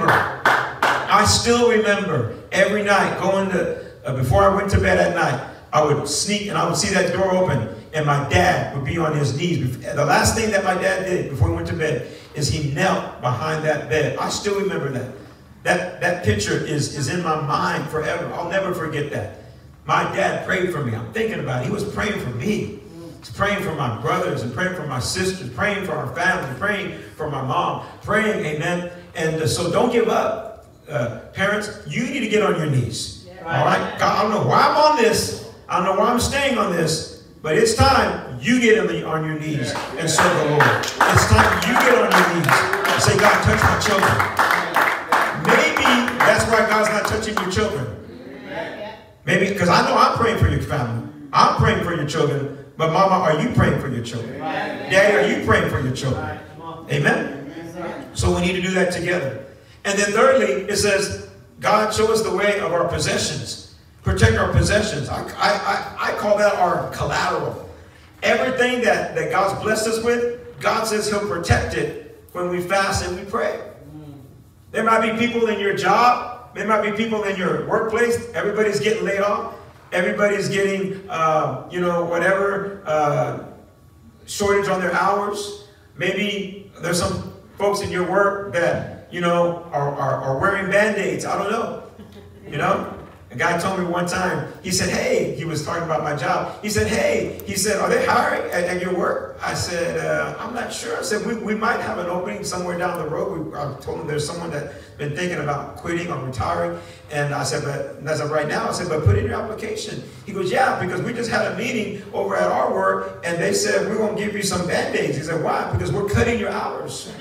remember every night going to, before I went to bed at night, I would sneak and I would see that door open and my dad would be on his knees. The last thing that my dad did before he went to bed is he knelt behind that bed. I still remember that. That picture is in my mind forever. I'll never forget that. My dad prayed for me. I'm thinking about it. He was praying for me. He's praying for my brothers and praying for my sisters, praying for our family, praying for my mom, praying, amen. And so don't give up. Parents, you need to get on your knees. All right? God, I don't know why I'm on this. I don't know why I'm staying on this. But it's time you get on your knees and serve the Lord. It's time you get on your knees and say, God, touch my children. Maybe that's why God's not touching your children. Maybe, because I know I'm praying for your family. I'm praying for your children. But Mama, are you praying for your children? Daddy, are you praying for your children? Amen? So we need to do that together. And then thirdly, it says, God, show us the way of our possessions. Protect our possessions. I call that our collateral. Everything that God's blessed us with, God says he'll protect it when we fast and we pray. There might be people in your job. There might be people in your workplace. Everybody's getting laid off. Everybody's getting, whatever, shortage on their hours. Maybe there's some folks in your work that, are wearing Band-Aids. I don't know. A guy told me one time, he said, hey, he was talking about my job. He said, hey, he said, are they hiring at your work? I said, I'm not sure. I said, we might have an opening somewhere down the road. I told him there's someone that's been thinking about quitting or retiring. And I said, but as of right now, I said, but put in your application. He goes, yeah, because we just had a meeting over at our work, and they said, we're going to give you some Band-Aids. He said, why? Because we're cutting your hours.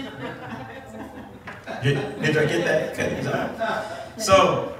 Did I get that? Cutting his hours. So,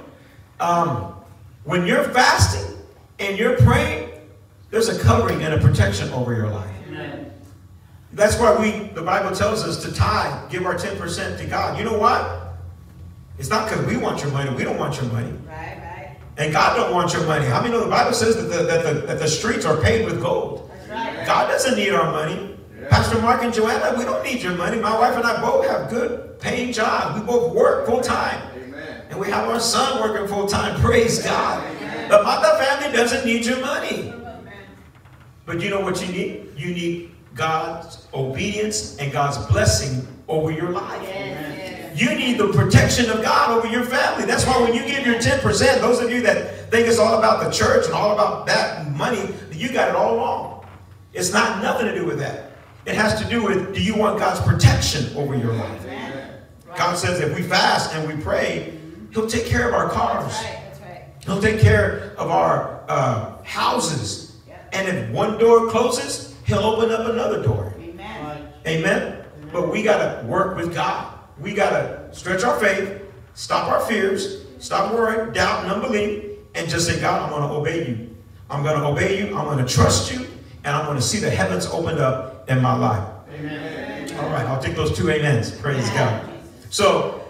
when you're fasting and you're praying, there's a covering and a protection over your life. Amen. That's why the Bible tells us to tithe, give our 10% to God. You know why? It's not because we want your money. We don't want your money. Right. And God don't want your money. How many know the Bible says that the streets are paved with gold? That's right. God doesn't need our money. Yeah. Pastor Mark and Joanna, we don't need your money. My wife and I both have good paying jobs. We both work full time. And we have our son working full time. Praise God. The Mata family doesn't need your money. But you know what you need? You need God's obedience and God's blessing over your life. You need the protection of God over your family. That's why when you give your 10%, those of you that think it's all about the church and all about that money, you got it all wrong. It's not nothing to do with that. It has to do with, do you want God's protection over your life? God says if we fast and we pray, He'll take care of our cars. That's right. He'll take care of our houses. And if one door closes, He'll open up another door. Amen. Amen. But we got to work with God. We got to stretch our faith, stop our fears, stop worrying, doubt, and unbelief, and just say, God, I'm going to obey you. I'm going to obey you. I'm going to trust you. And I'm going to see the heavens opened up in my life. Amen. All right. I'll take those 2 amens. Praise God. So,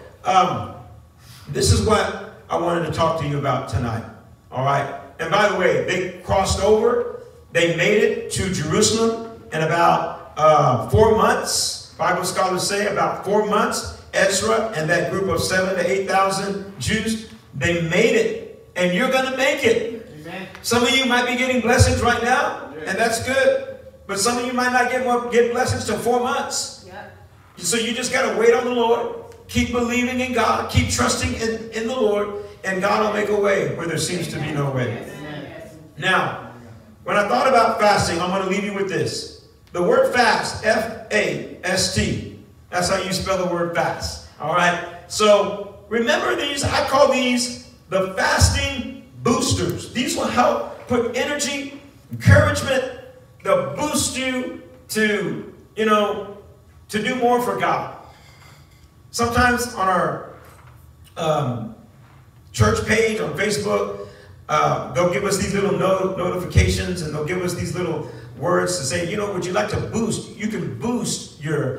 this is what I wanted to talk to you about tonight. All right. And by the way, they crossed over. They made it to Jerusalem in about 4 months. Bible scholars say about 4 months. Ezra and that group of 7,000 to 8,000 Jews, they made it. And you're going to make it. Amen. Some of you might be getting blessings right now, and that's good. But some of you might not get blessings till 4 months. Yeah. So you just got to wait on the Lord. Keep believing in God. Keep trusting in the Lord. And God will make a way where there seems to be no way. Amen. Now, when I thought about fasting, I'm going to leave you with this. The word fast, F-A-S-T. That's how you spell the word fast. All right? So, remember these. I call these the fasting boosters. These will help put energy, encouragement. They'll boost you to, to do more for God. Sometimes on our church page on Facebook, they'll give us these little notifications, and they'll give us these little words to say, would you like to boost? You can boost your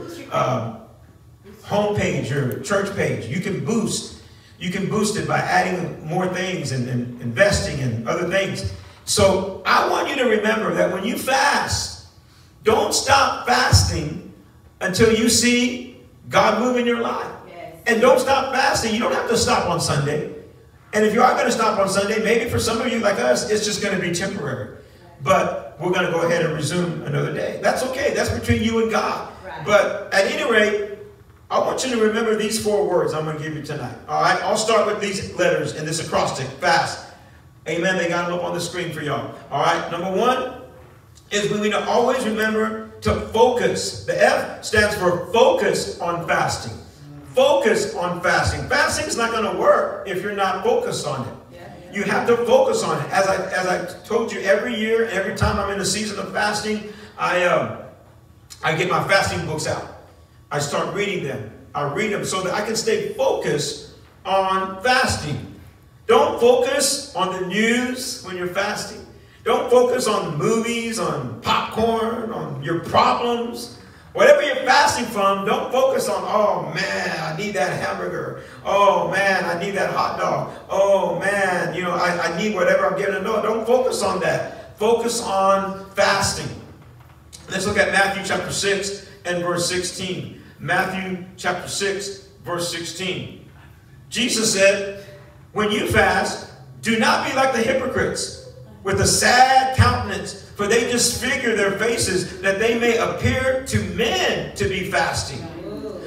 homepage, your church page. You can boost it by adding more things and investing in other things. So I want you to remember that when you fast, don't stop fasting until you see God move in your life. Yes. And don't stop fasting. You don't have to stop on Sunday. And if you are going to stop on Sunday, maybe for some of you like us, it's just going to be temporary. But we're going to go ahead and resume another day. That's okay. That's between you and God. Right. But at any rate, I want you to remember these 4 words I'm going to give you tonight. All right? I'll start with these letters in this acrostic. Fast. Amen. They got them up on the screen for y'all. All right? Number 1 is we need to always remember to focus. The F stands for focus on fasting. Focus on fasting. Fasting is not going to work if you're not focused on it. You have to focus on it. As I told you, every year, every time I'm in a season of fasting, I get my fasting books out. I start reading them. I read them so that I can stay focused on fasting. Don't focus on the news when you're fasting. Don't focus on the movies, on popcorn, on your problems. Whatever you're fasting from, don't focus on, oh man, I need that hamburger. Oh man, I need that hot dog. Oh man, I need whatever I'm getting. No, don't focus on that. Focus on fasting. Let's look at Matthew chapter 6 and verse 16. Matthew chapter 6, verse 16. Jesus said, when you fast, do not be like the hypocrites with a sad countenance, for they disfigure their faces that they may appear to men to be fasting.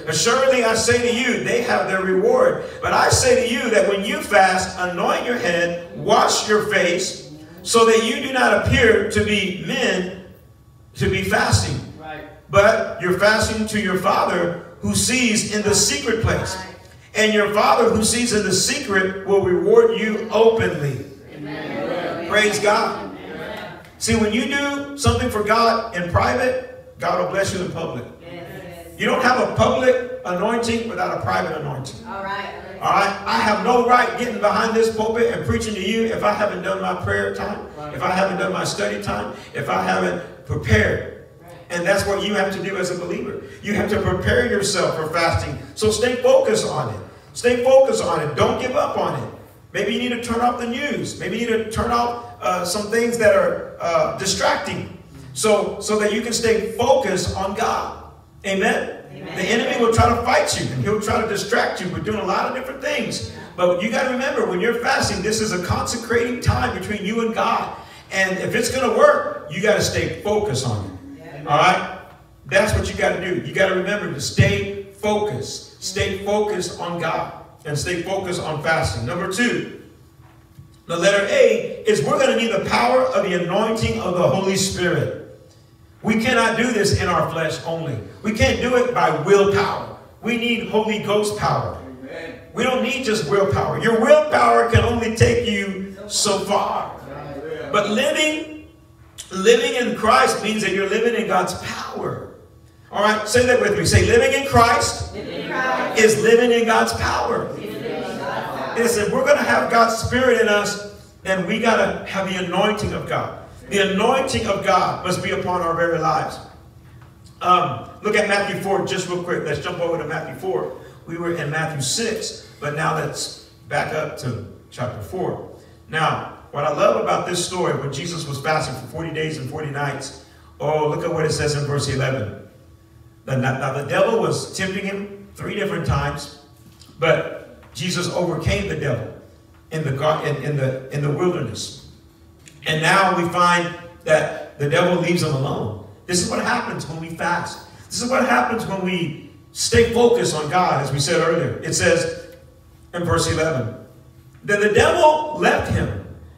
Assuredly, I say to you, they have their reward. But I say to you that when you fast, anoint your head, wash your face, so that you do not appear to be men to be fasting. Right. But you're fasting to your Father who sees in the secret place. And your Father who sees in the secret will reward you openly. Amen. Praise God. Amen. See, when you do something for God in private, God will bless you in public. Yes. You don't have a public anointing without a private anointing. All right. All right. I have no right getting behind this pulpit and preaching to you if I haven't done my prayer time, if I haven't done my study time, if I haven't prepared. And that's what you have to do as a believer. You have to prepare yourself for fasting. So stay focused on it. Stay focused on it. Don't give up on it. Maybe you need to turn off the news. Maybe you need to turn off some things that are distracting so that you can stay focused on God. Amen? Amen. The enemy will try to fight you, and he'll try to distract you. We're doing a lot of different things. But you got to remember, when you're fasting, this is a consecrating time between you and God. And if it's going to work, you got to stay focused on it. All right? That's what you got to do. You got to remember to stay focused. Stay focused on God and stay focused on fasting. Number 2, the letter A is we're going to need the power of the anointing of the Holy Spirit. We cannot do this in our flesh only. We can't do it by willpower. We need Holy Ghost power. Amen. We don't need just willpower. Your willpower can only take you so far. But living in Christ means that you're living in God's power. All right, say that with me. Say, living in Christ, is living in God's power. Listen, we're going to have God's Spirit in us, and we got to have the anointing of God. The anointing of God must be upon our very lives. Look at Matthew 4 just real quick. Let's jump over to Matthew 4. We were in Matthew 6, but now let's back up to chapter 4. Now, what I love about this story, when Jesus was fasting for 40 days and 40 nights, oh, look at what it says in verse 11. Now, the devil was tempting him 3 different times, but Jesus overcame the devil in the wilderness. And now we find that the devil leaves him alone. This is what happens when we fast. This is what happens when we stay focused on God, as we said earlier. It says in verse 11, then the devil left him,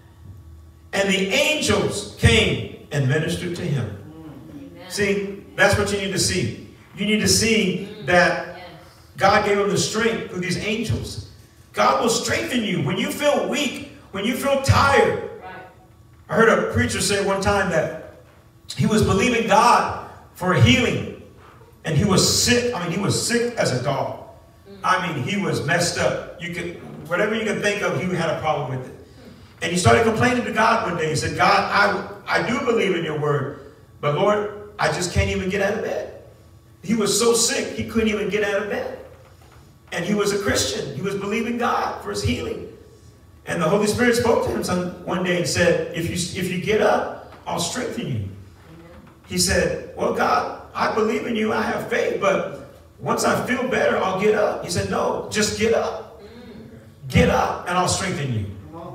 and the angels came and ministered to him. Amen. See, that's what you need to see. You need to see that God gave him the strength through these angels. God will strengthen you when you feel weak, when you feel tired. Right. I heard a preacher say one time that he was believing God for a healing. And he was sick. I mean, he was sick as a dog. I mean, he was messed up. Whatever you can think of, he had a problem with it. And he started complaining to God one day. He said, God, I do believe in your word, but Lord, I just can't even get out of bed. He was so sick, he couldn't even get out of bed. And he was a Christian. He was believing God for his healing. And the Holy Spirit spoke to him one day and said, if you get up, I'll strengthen you. He said, well, God, I believe in you. I have faith, but once I feel better, I'll get up. He said, no, just get up. Get up and I'll strengthen you.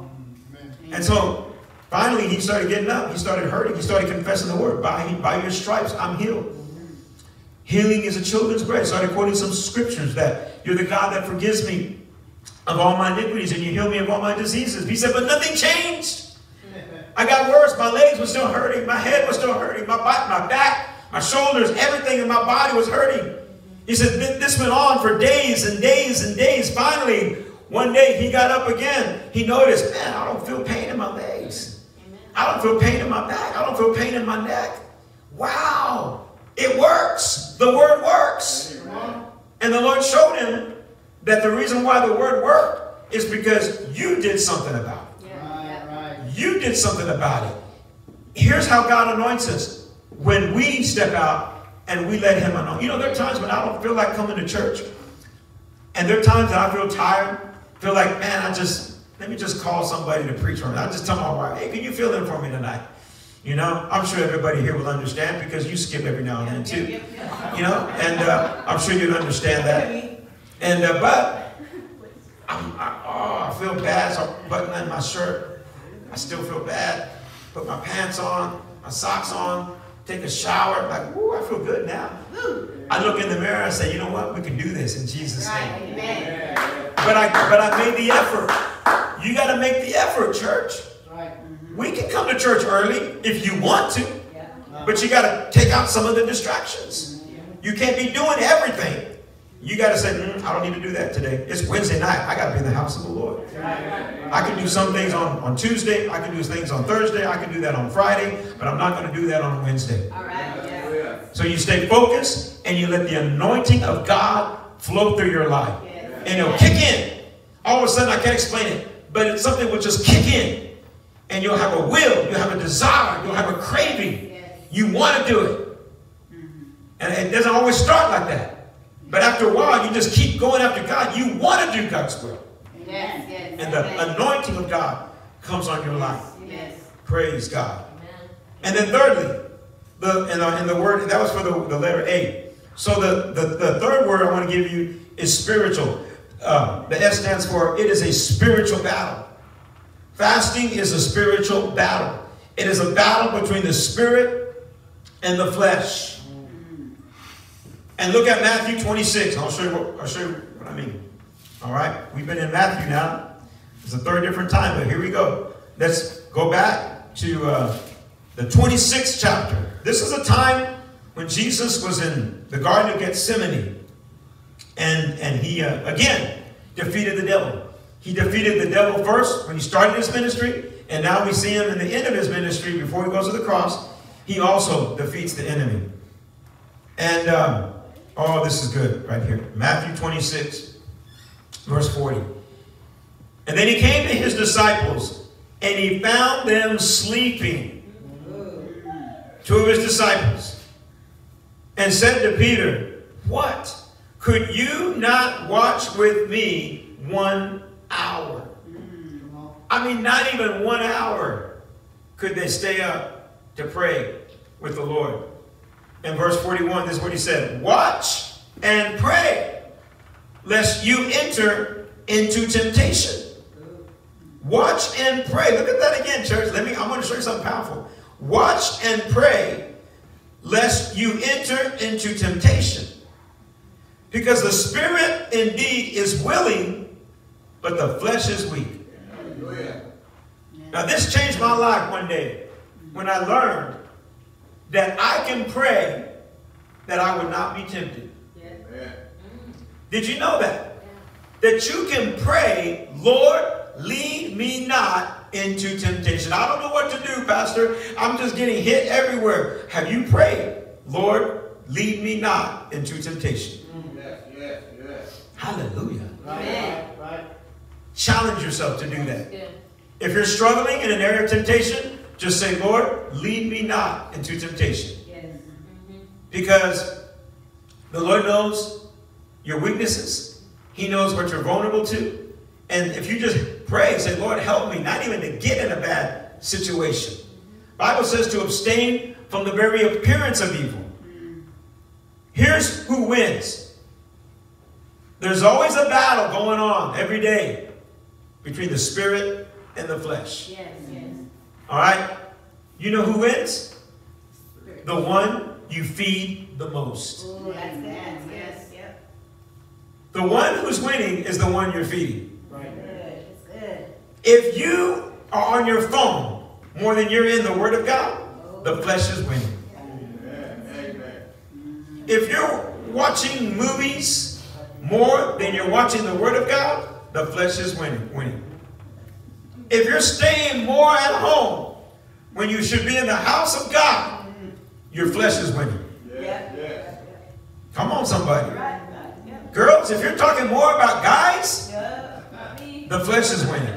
And so finally he started getting up. He started hurting. He started confessing the word. By your stripes, I'm healed. Healing is a children's bread. Started quoting some scriptures that you're the God that forgives me of all my iniquities and you heal me of all my diseases. He said, but nothing changed. I got worse. My legs were still hurting. My head was still hurting. My back, my shoulders, everything in my body was hurting. He said, this went on for days and days and days. Finally, one day he got up again. He noticed, man, I don't feel pain in my legs. I don't feel pain in my back. I don't feel pain in my neck. Wow, it works. The word works. And the Lord showed him that the reason why the word worked is because you did something about it. You did something about it. Here's how God anoints us. When we step out and we let him anoint. You know, there are times when I don't feel like coming to church. And there are times that I feel tired. Feel like, man, let me just call somebody to preach for me. I'll just tell my wife, hey, can you fill in for me tonight? You know, I'm sure everybody here will understand because you skip every now and then too. You know, and I'm sure you'll understand that. And, but I feel bad. So I'm buttoning my shirt. I still feel bad. Put my pants on, my socks on, take a shower, like, ooh, I feel good now. I look in the mirror and say, you know what? We can do this in Jesus' name. But I made the effort. You got to make the effort, church. We can come to church early if you want to, but you got to take out some of the distractions. You can't be doing everything. You got to say, I don't need to do that today. It's Wednesday night. I got to be in the house of the Lord. I can do some things on Tuesday. I can do things on Thursday. I can do that on Friday, but I'm not going to do that on Wednesday. All right. So you stay focused and you let the anointing of God flow through your life. And it'll kick in. All of a sudden, I can't explain it, but it's something will just kick in. And you'll have a will, you'll have a desire, you'll have a craving. You want to do it. And it doesn't always start like that. But after a while, you just keep going after God. You want to do God's will. And the anointing of God comes on your life. Praise God. And then thirdly, in the word, that was for the letter A. So the third word I want to give you is spiritual. The S stands for, it is a spiritual battle. Fasting is a spiritual battle. It is a battle between the spirit and the flesh. And look at Matthew 26. I'll show you what I mean. All right? We've been in Matthew now. It's the third different time, but here we go. Let's go back to the 26th chapter. This is a time when Jesus was in the Garden of Gethsemane. And he, again, defeated the devil. He defeated the devil first when he started his ministry. And now we see him in the end of his ministry before he goes to the cross. He also defeats the enemy. And, oh, this is good right here. Matthew 26, verse 40. And then he came to his disciples, and he found them sleeping. Two of his disciples. And said to Peter, what? Could you not watch with me 1 hour? I mean, not even 1 hour could they stay up to pray with the Lord. In verse 41, this is what he said. Watch and pray, lest you enter into temptation. Watch and pray. Look at that again, church. I'm going to show you something powerful. Watch and pray, lest you enter into temptation. Because the spirit indeed is willing, but the flesh is weak. Now this changed my life one day when I learned that I can pray that I would not be tempted. Did you know that? That you can pray, Lord, lead me not into temptation. I don't know what to do, Pastor. I'm just getting hit everywhere. Have you prayed, Lord, lead me not into temptation? Yes. Hallelujah. Right. Challenge yourself to do that. If you're struggling in an area of temptation, just say, Lord, lead me not into temptation. Because the Lord knows your weaknesses. He knows what you're vulnerable to. And if you just pray and say, Lord, help me, not even to get in a bad situation. The Bible says to abstain from the very appearance of evil. Here's who wins. There's always a battle going on every day between the spirit and the flesh. All right? You know who wins? The one you feed the most. Ooh, that's good. Yes. The one who's winning is the one you're feeding. Right. It's good. If you are on your phone more than you're in the Word of God, the flesh is winning. If you're watching movies more than you're watching the Word of God, the flesh is winning. If you're staying more at home when you should be in the house of God, your flesh is winning. Come on, somebody. Girls, if you're talking more about guys, the flesh is winning.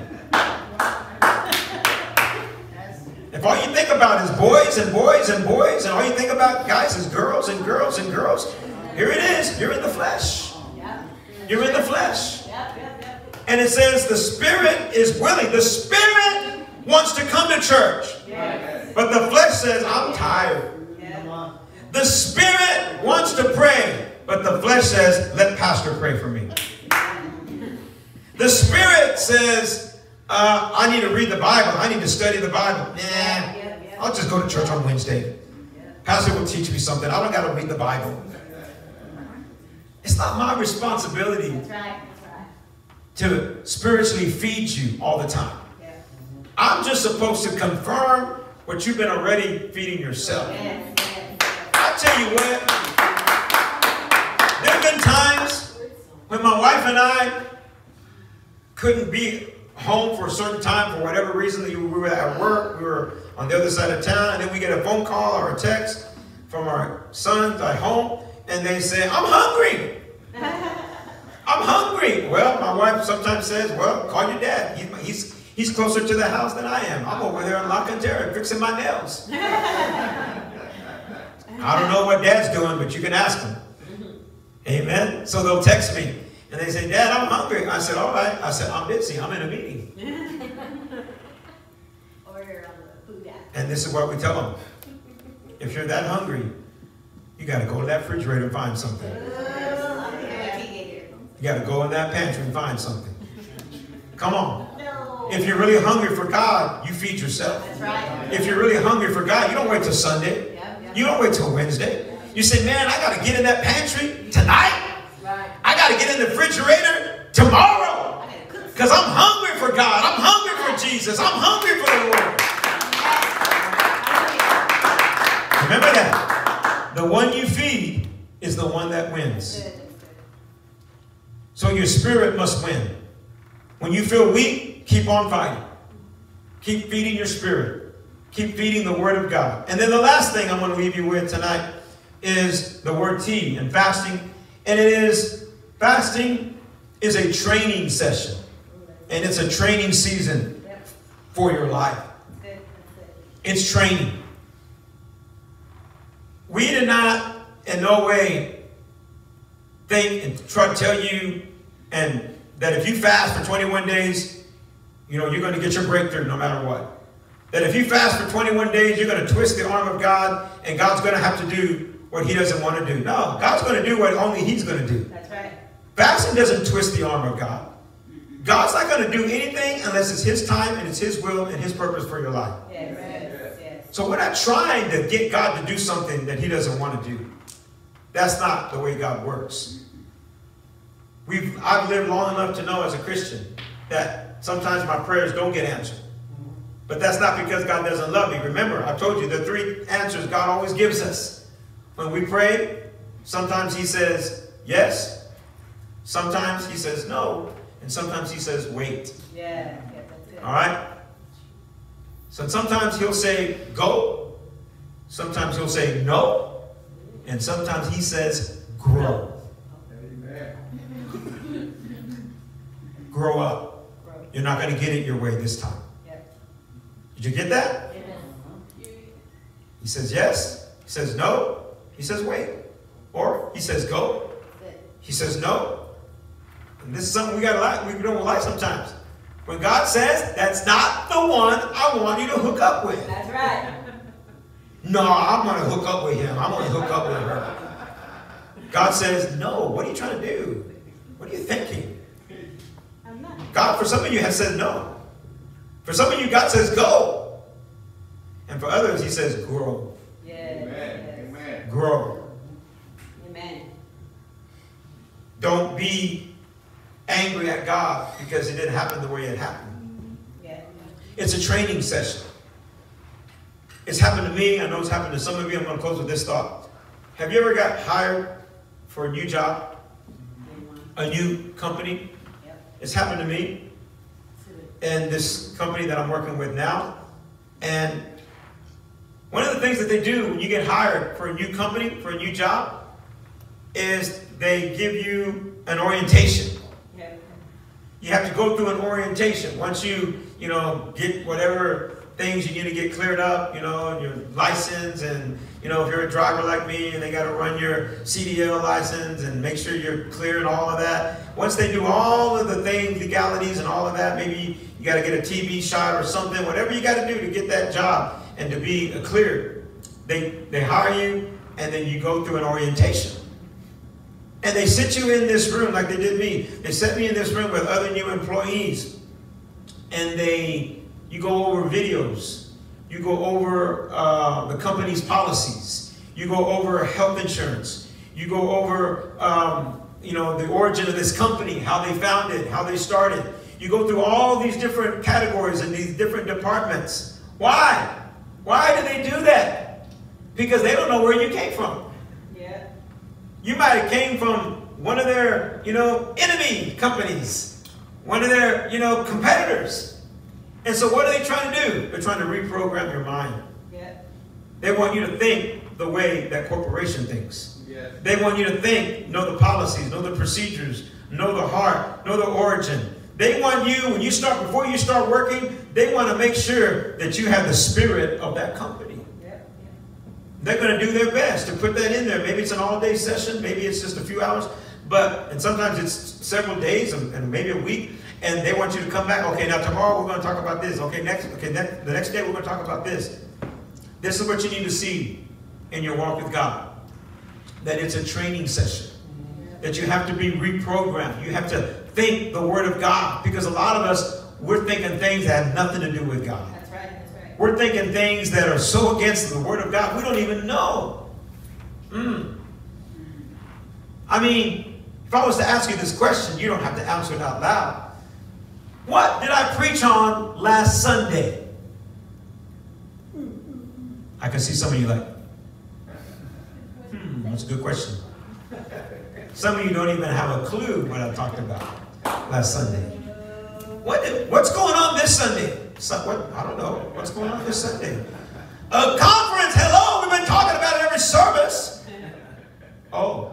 If all you think about is boys and boys and boys, and all you think about guys is girls and girls and girls, here it is. You're in the flesh. You're in the flesh. And it says the spirit is willing. The spirit wants to come to church. But the flesh says, I'm tired. The spirit wants to pray. But the flesh says, let pastor pray for me. The spirit says, I need to read the Bible. I need to study the Bible. Nah, I'll just go to church on Wednesday. Pastor will teach me something. I don't got to read the Bible. It's not my responsibility That's right. to spiritually feed you all the time. Yeah. I'm just supposed to confirm what you've been already feeding yourself. Yes. I tell you what, there have been times when my wife and I couldn't be home for a certain time for whatever reason. We were at work, we were on the other side of town, and then we get a phone call or a text from our sons at home, and they say, I'm hungry. I'm hungry. Well, my wife sometimes says, well, call your dad. He's closer to the house than I am. I'm over there in La Cantera fixing my nails. I don't know what dad's doing, but you can ask him. Amen. So they'll text me and they say, Dad, I'm hungry. I said, all right. I said, I'm busy. I'm in a meeting. Order on the food app. And this is what we tell them. If you're that hungry, you got to go to that refrigerator and find something. You got to go in that pantry and find something. Come on. No. If you're really hungry for God, you feed yourself. That's right. If you're really hungry for God, you don't wait till Sunday. You don't wait till Wednesday. You say, man, I got to get in that pantry tonight. Right. I got to get in the refrigerator tomorrow. Because I'm hungry for God. I'm hungry for Jesus. I'm hungry for the Lord. Remember that. The one you feed is the one that wins. So your spirit must win. When you feel weak, keep on fighting. Keep feeding your spirit. Keep feeding the Word of God. And then the last thing I'm going to leave you with tonight is the word T and fasting. And fasting is a training session. And it's a training season for your life. It's training. We did not in no way think and try to tell you and that if you fast for 21 days, you're going to get your breakthrough no matter what. That if you fast for 21 days, you're going to twist the arm of God and God's going to have to do what he doesn't want to do. No, God's going to do what only he's going to do. That's right. Fasting doesn't twist the arm of God. God's not going to do anything unless it's his time and it's his will and his purpose for your life. Yes. Yes. So we're not trying to get God to do something that he doesn't want to do. That's not the way God works. I've lived long enough to know as a Christian that sometimes my prayers don't get answered. But that's not because God doesn't love me. Remember, I told you the 3 answers God always gives us. When we pray, sometimes he says yes, sometimes he says no, and sometimes he says wait. Yeah, that's it. All right? So sometimes he'll say go, sometimes he'll say no, and sometimes he says grow. Grow up. You're not going to get it your way this time. Did you get that? He says yes. He says no. He says wait. Or he says go. He says no. And this is something we don't like sometimes. When God says, that's not the one I want you to hook up with. That's right. No, I'm going to hook up with him. I'm going to hook up with her. God says, no. What are you trying to do? What are you thinking? God, for some of you, has said no. For some of you, God says go. And for others, he says grow. Yes. Amen. Grow. Amen. Don't be angry at God because it didn't happen the way it happened. Yeah. It's a training session. It's happened to me. I know it's happened to some of you. I'm going to close with this thought. Have you ever got hired for a new job? A new company? It's happened to me in this company that I'm working with now. And one of the things that they do when you get hired for a new company, for a new job, is they give you an orientation. Yeah. You have to go through an orientation. Once you get whatever things you need to get cleared up, and your license, and if you're a driver like me and they got to run your CDL license and make sure you're clear and all of that. Once they do all of the things, legalities and all of that, maybe you got to get a TB shot or something, whatever you got to do to get that job and to be cleared. They hire you and then you go through an orientation. And they sit you in this room like they did me. They set me in this room with other new employees. And you go over videos. You go over the company's policies. You go over health insurance. You go over, the origin of this company, how they founded, how they started. You go through all these different categories and these different departments. Why? Why do they do that? Because they don't know where you came from. Yeah. You might have came from one of their, enemy companies, one of their, competitors. And so what are they trying to do? They're trying to reprogram your mind. Yeah. They want you to think the way that corporation thinks. Yes. They want you to think, know the policies, know the procedures, know the heart, know the origin. They want you, before you start working, they want to make sure that you have the spirit of that company. Yeah. They're going to do their best to put that in there. Maybe it's an all-day session. Maybe it's just a few hours. And sometimes it's several days and maybe a week. And they want you to come back. Okay, now tomorrow we're going to talk about this. The next day we're going to talk about this. This is what you need to see in your walk with God. That it's a training session. That you have to be reprogrammed. You have to think the Word of God. Because a lot of us, we're thinking things that have nothing to do with God. That's right. That's right. We're thinking things that are so against the Word of God, we don't even know. I mean, if I was to ask you this question, you don't have to answer it out loud. What did I preach on last Sunday? I can see some of you like, that's a good question. Some of you don't even have a clue what I talked about last Sunday. What's going on this Sunday? I don't know. What's going on this Sunday? A conference. Hello. We've been talking about it every service. Oh.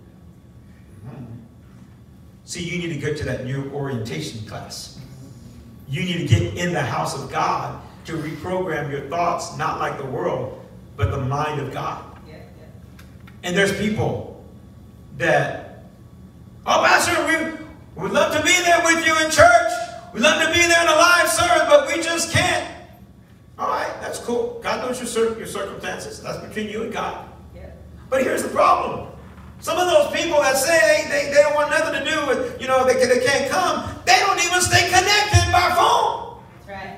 See, you need to go to that new orientation class. You need to get in the house of God to reprogram your thoughts, not like the world, but the mind of God. Yeah. And there's people that, Pastor, we'd love to be there with you in church. We'd love to be there in a live service, but we just can't. All right, that's cool. God knows your circumstances. That's between you and God. Yeah. But here's the problem. Some of those people that say they don't want nothing to do with, they can't come, they don't even stay connected by phone. That's right.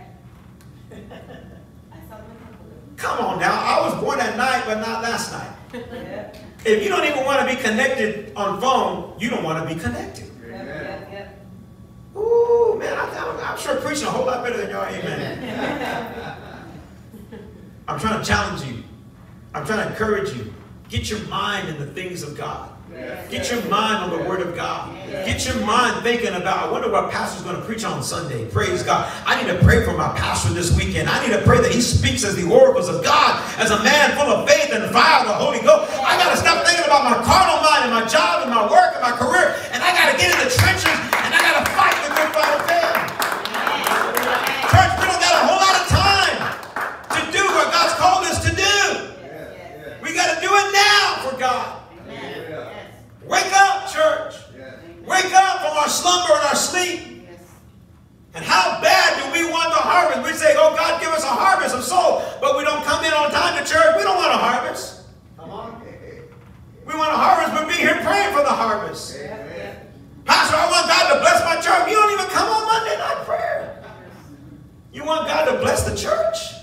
I saw them. Come on now. I was born at night, but not last night. Yeah. If you don't even want to be connected on phone, you don't want to be connected. Yep. Ooh, man, I'm sure preaching a whole lot better than y'all. Amen. I'm trying to challenge you. I'm trying to encourage you. Get your mind in the things of God. Get your mind on the Word of God. Get your mind thinking about, I wonder what pastor's going to preach on Sunday. Praise God. I need to pray for my pastor this weekend. I need to pray that he speaks as the oracles of God, as a man full of faith and fire of the Holy Ghost. I got to stop thinking about my carnal mind and my job and my work and my career. And I got to get in the trenches and I got to fight the good fight of faith. Church, we don't got a whole lot of time to do what God's called us to do. We got to do it now for God. Wake up, church. Wake up from our slumber and our sleep. And how bad do we want the harvest? We say, oh, God, give us a harvest of soul. But we don't come in on time to church. We don't want a harvest. Come on. We want a harvest, but be here praying for the harvest. Pastor, I want God to bless my church. You don't even come on Monday night prayer. You want God to bless the church?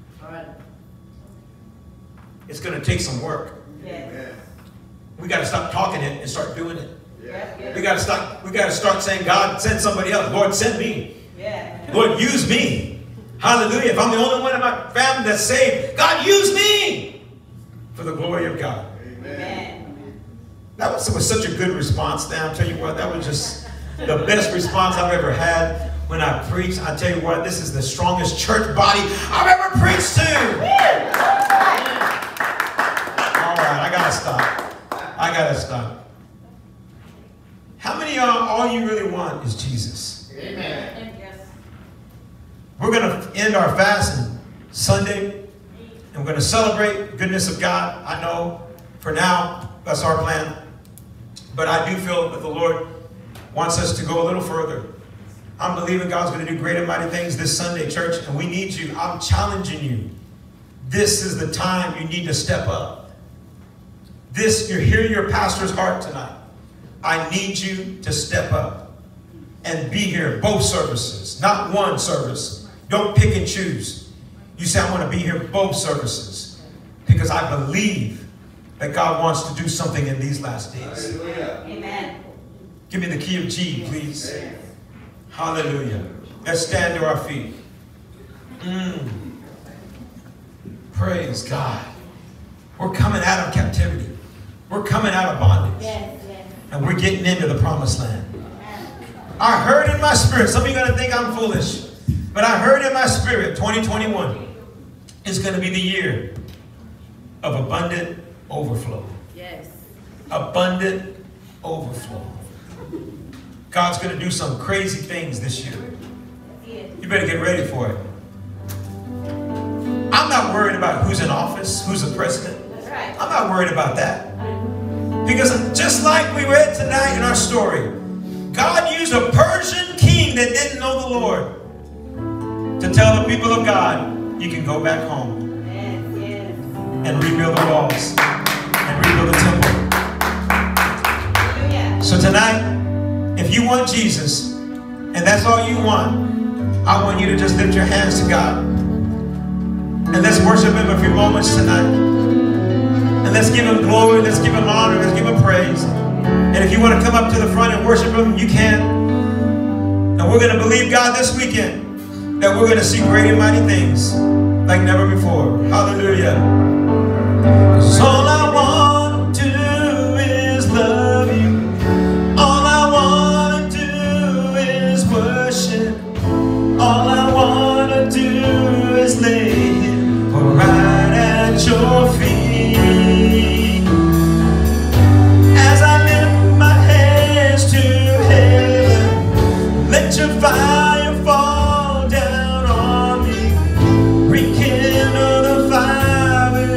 It's going to take some work. We got to stop talking it and start doing it. We got to start saying, God, send somebody else. Lord, send me. Lord, use me. Hallelujah. If I'm the only one in my family that's saved, God, use me for the glory of God. Amen. That was such a good response. Now, I'll tell you what, that was just the best response I've ever had when I preached. I tell you what, this is the strongest church body I've ever preached to. All right, I got to stop. How many of y'all, all you really want is Jesus? Amen. We're going to end our fast on Sunday, and we're going to celebrate the goodness of God. I know for now, that's our plan. But I do feel that the Lord wants us to go a little further. I'm believing God's going to do great and mighty things this Sunday, church, and we need you. I'm challenging you. This is the time you need to step up. You're hearing your pastor's heart tonight. I need you to step up and be here both services, not one service. Don't pick and choose. You say, I want to be here both services because I believe that God wants to do something in these last days. Amen. Give me the key of G, please. Hallelujah. Let's stand to our feet. Praise God. We're coming out of captivity. We're coming out of bondage. Yes, yes. And we're getting into the promised land. I heard in my spirit, some of you are going to think I'm foolish, but I heard in my spirit 2021 is going to be the year of abundant overflow. Yes. Abundant overflow. God's going to do some crazy things this year. You better get ready for it. I'm not worried about who's in office, who's the president. That's right. I'm not worried about that. Because just like we read tonight in our story, God used a Persian king that didn't know the Lord to tell the people of God, you can go back home and rebuild the walls and rebuild the temple. So tonight, if you want Jesus, and that's all you want, I want you to just lift your hands to God. And let's worship Him a few moments tonight. And let's give Him glory, let's give Him honor, let's give Him praise. And if you want to come up to the front and worship Him, you can. And we're going to believe God this weekend that we're going to see great and mighty things like never before. Hallelujah. 'Cause all I want to do is love you. All I want to do is worship. All I want to do is lay Him right at your feet. As I lift my hands to heaven, let your fire fall down on me. Rekindle the fire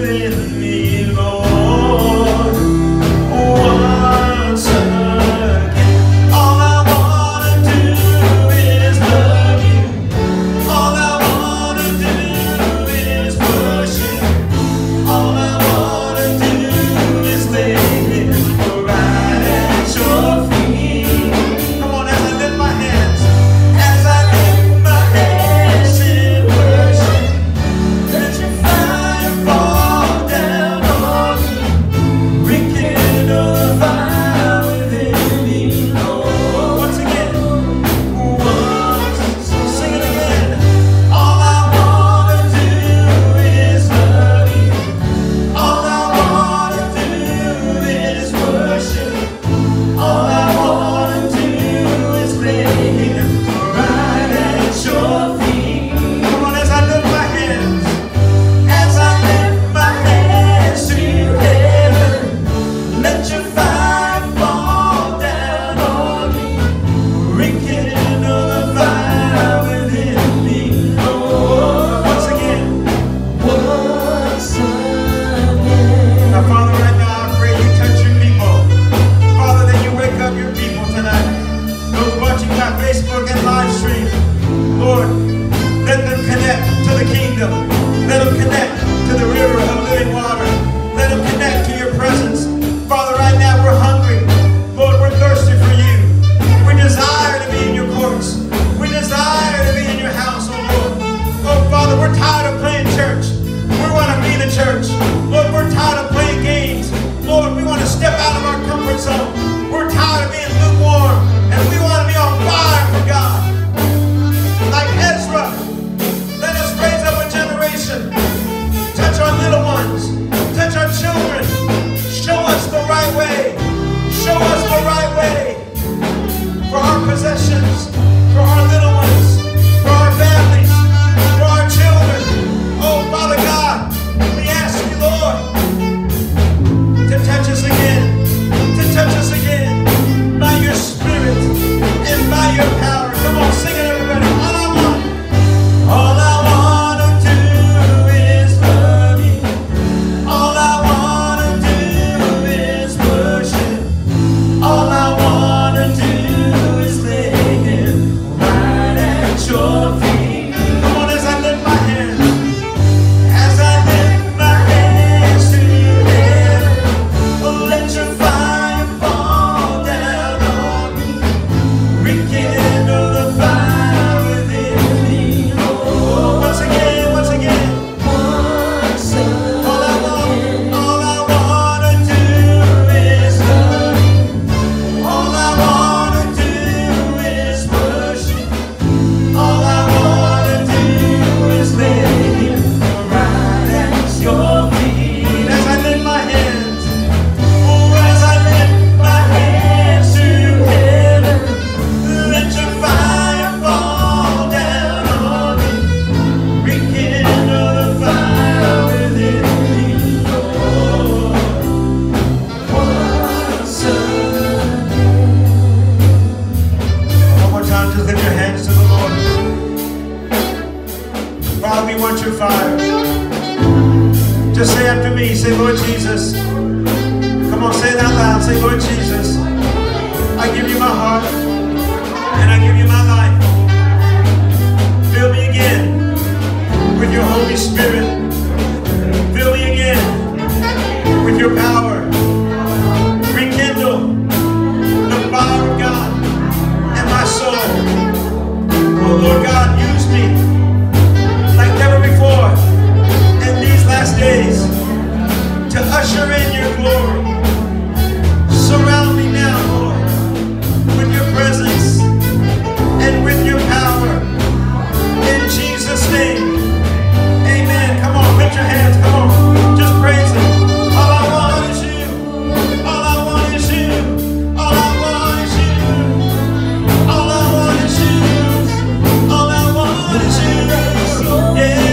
after me. Say, Lord Jesus. Come on, say it out loud. Say, Lord Jesus, I give you my heart and I give you my life. Fill me again with your Holy Spirit. Fill me again with your power. Rekindle the fire of God in my soul. Oh Lord God, use me like never before in these last days to usher in your glory. Surround me now, Lord, with your presence and with your power. In Jesus' name, amen. Come on, lift your hands. Come on, just praise him. All I want is you. All I want is you. All I want is you. All I want is you. All I want is you. Yeah.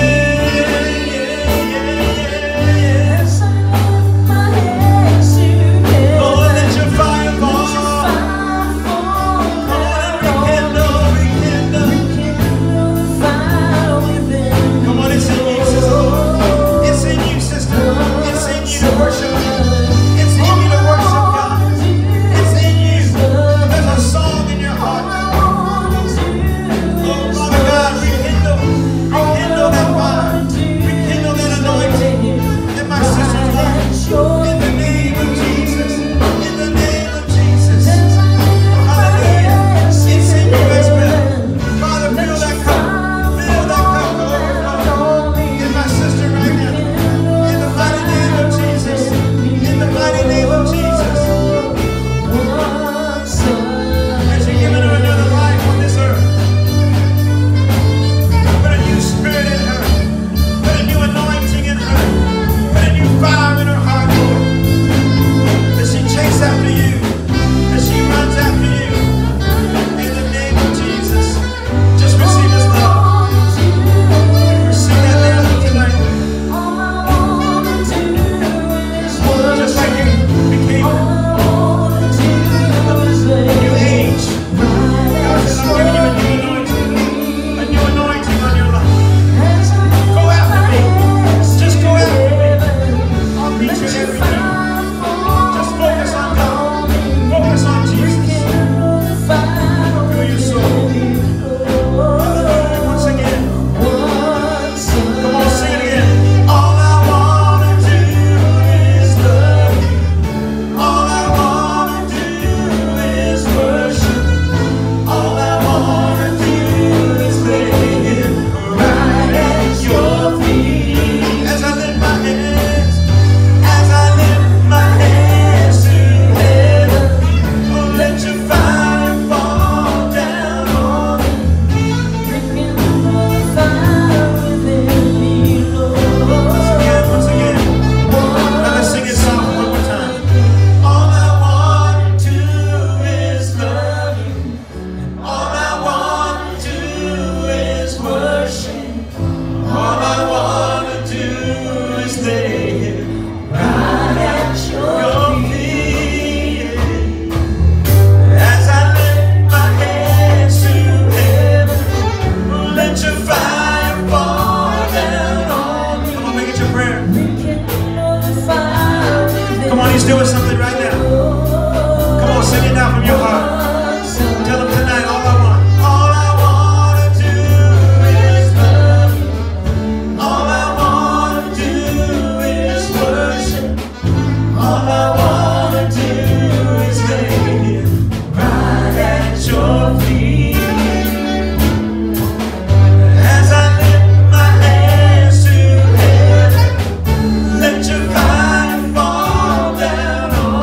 Let your fire fall down.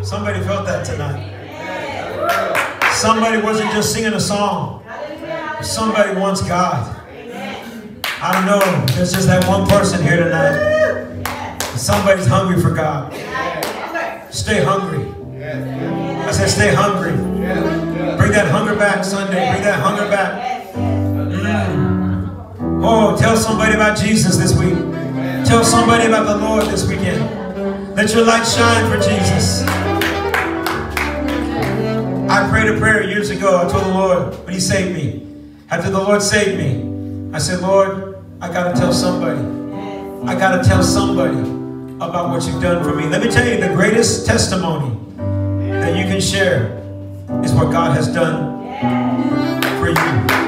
Somebody felt that tonight. Somebody wasn't just singing a song. Somebody wants God. I don't know. There's just that one person here tonight. Somebody's hungry for God. Stay hungry. I said stay hungry. Bring that hunger back Sunday. Bring that hunger back. Oh, tell somebody about Jesus this week. Tell somebody about the Lord this weekend. Let your light shine for Jesus. I prayed a prayer years ago. I told the Lord when He saved me. After the Lord saved me, I said, Lord, I got to tell somebody. I got to tell somebody about what you've done for me. Let me tell you, the greatest testimony that you can share is what God has done for you.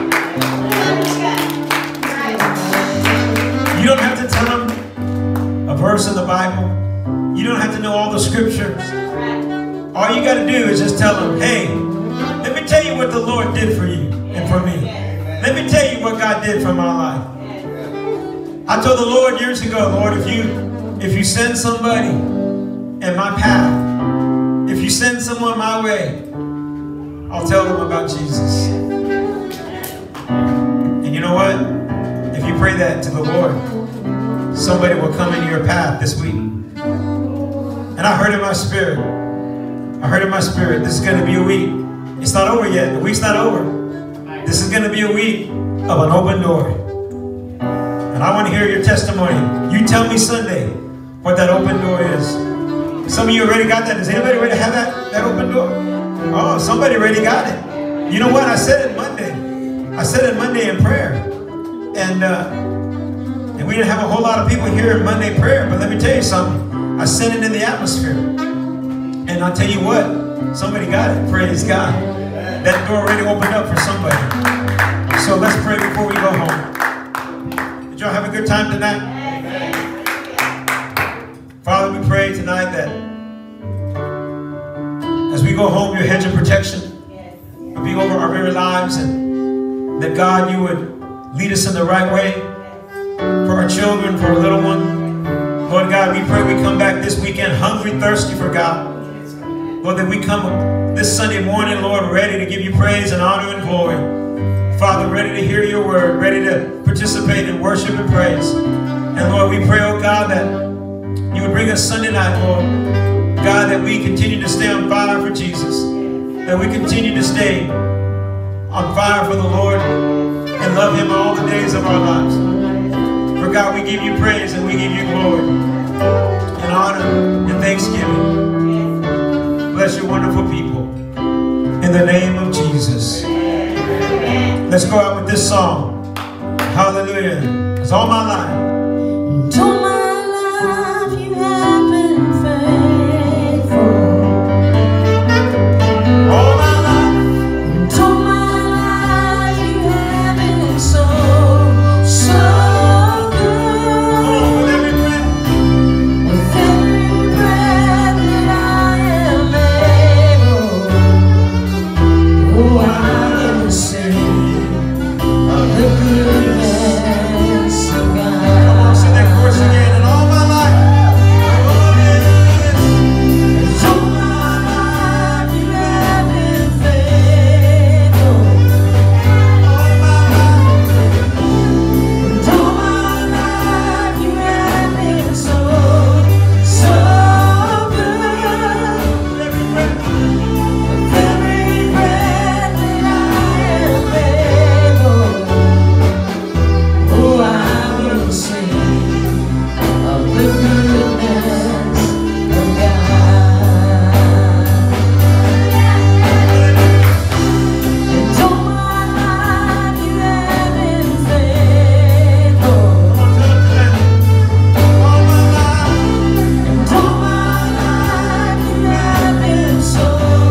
You don't have to tell them a verse in the Bible. You don't have to know all the scriptures. All you got to do is just tell them, hey, let me tell you what the Lord did for you and for me. Let me tell you what God did for my life. I told the Lord years ago, Lord, if you send somebody in my path, if you send someone my way, I'll tell them about Jesus. And you know what? If you pray that to the Lord, somebody will come into your path this week. And I heard in my spirit, this is going to be a week. It's not over yet. The week's not over. This is going to be a week of an open door. And I want to hear your testimony. You tell me Sunday what that open door is. Some of you already got that. Does anybody already have that open door? Oh, somebody already got it. You know what? I said it Monday. I said it Monday in prayer. And we didn't have a whole lot of people here in Monday prayer. But let me tell you something. I sent it in the atmosphere. And I'll tell you what. Somebody got it. Praise God. That door already opened up for somebody. So let's pray before we go home. Did y'all have a good time tonight? Father, we pray tonight that as we go home, your hedge of protection will be over our very lives, and that God, you would lead us in the right way for our children, for our little one. Lord God, we pray we come back this weekend hungry, thirsty for God. Lord, that we come this Sunday morning, Lord, ready to give you praise and honor and glory. Father, ready to hear your word, ready to participate in worship and praise. And Lord, we pray, oh God, that you would bring us Sunday night, Lord. God, that we continue to stay on fire for Jesus. That we continue to stay on fire for the Lord and love him all the days of our lives. For God, we give you praise and we give you glory and honor and thanksgiving. Bless your wonderful people. In the name of Jesus. Let's go out with this song. Hallelujah. It's all my life. All my life you have been faithful. All my life. All my life you have been so good. Come on, with every breath. With every breath that I am able, oh, I will sing of the goodness of God. Come on, sing that chorus again. And all my life. Oh, yes. All my life you have been faithful. All my life. All my life you have been so good. With every breath. With every breath that I am able, oh, I will sing of the goodness of God. And all my life you have been faithful. Come on, tell them tonight. All my life. And all my life you have been so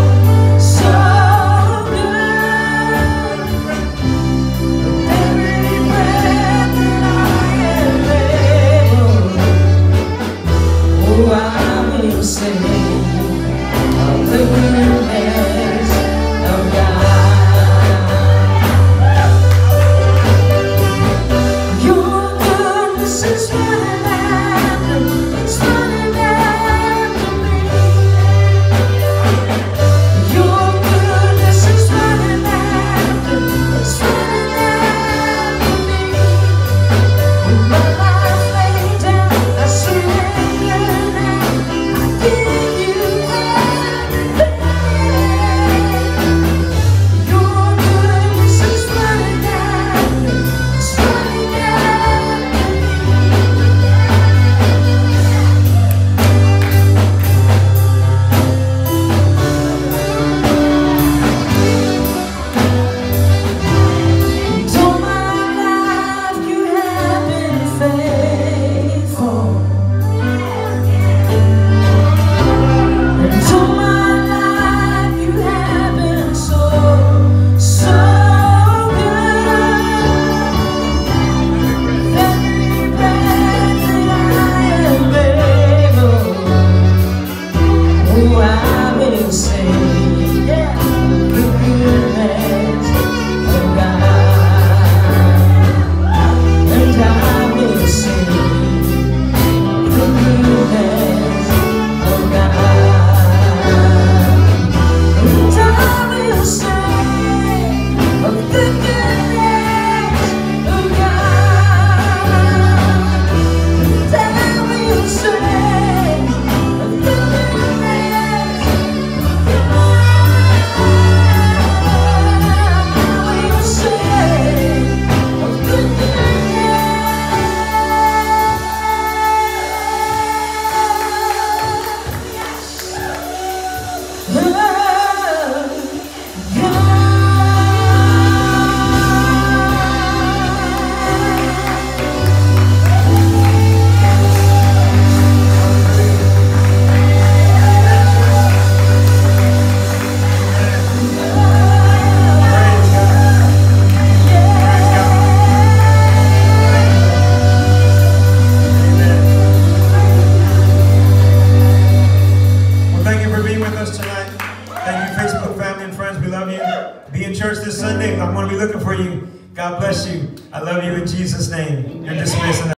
good. With every breath that I am able, oh, I will sing of the goodness of God. Your goodness is running after me. I will sing the goodness of God. And I will sing the goodness of God. And I will sing of the goodness of God. And I will sing of the goodness of God. I will sing of the Sunday. I'm going to be looking for you. God bless you. I love you in Jesus' name. You're dismissed.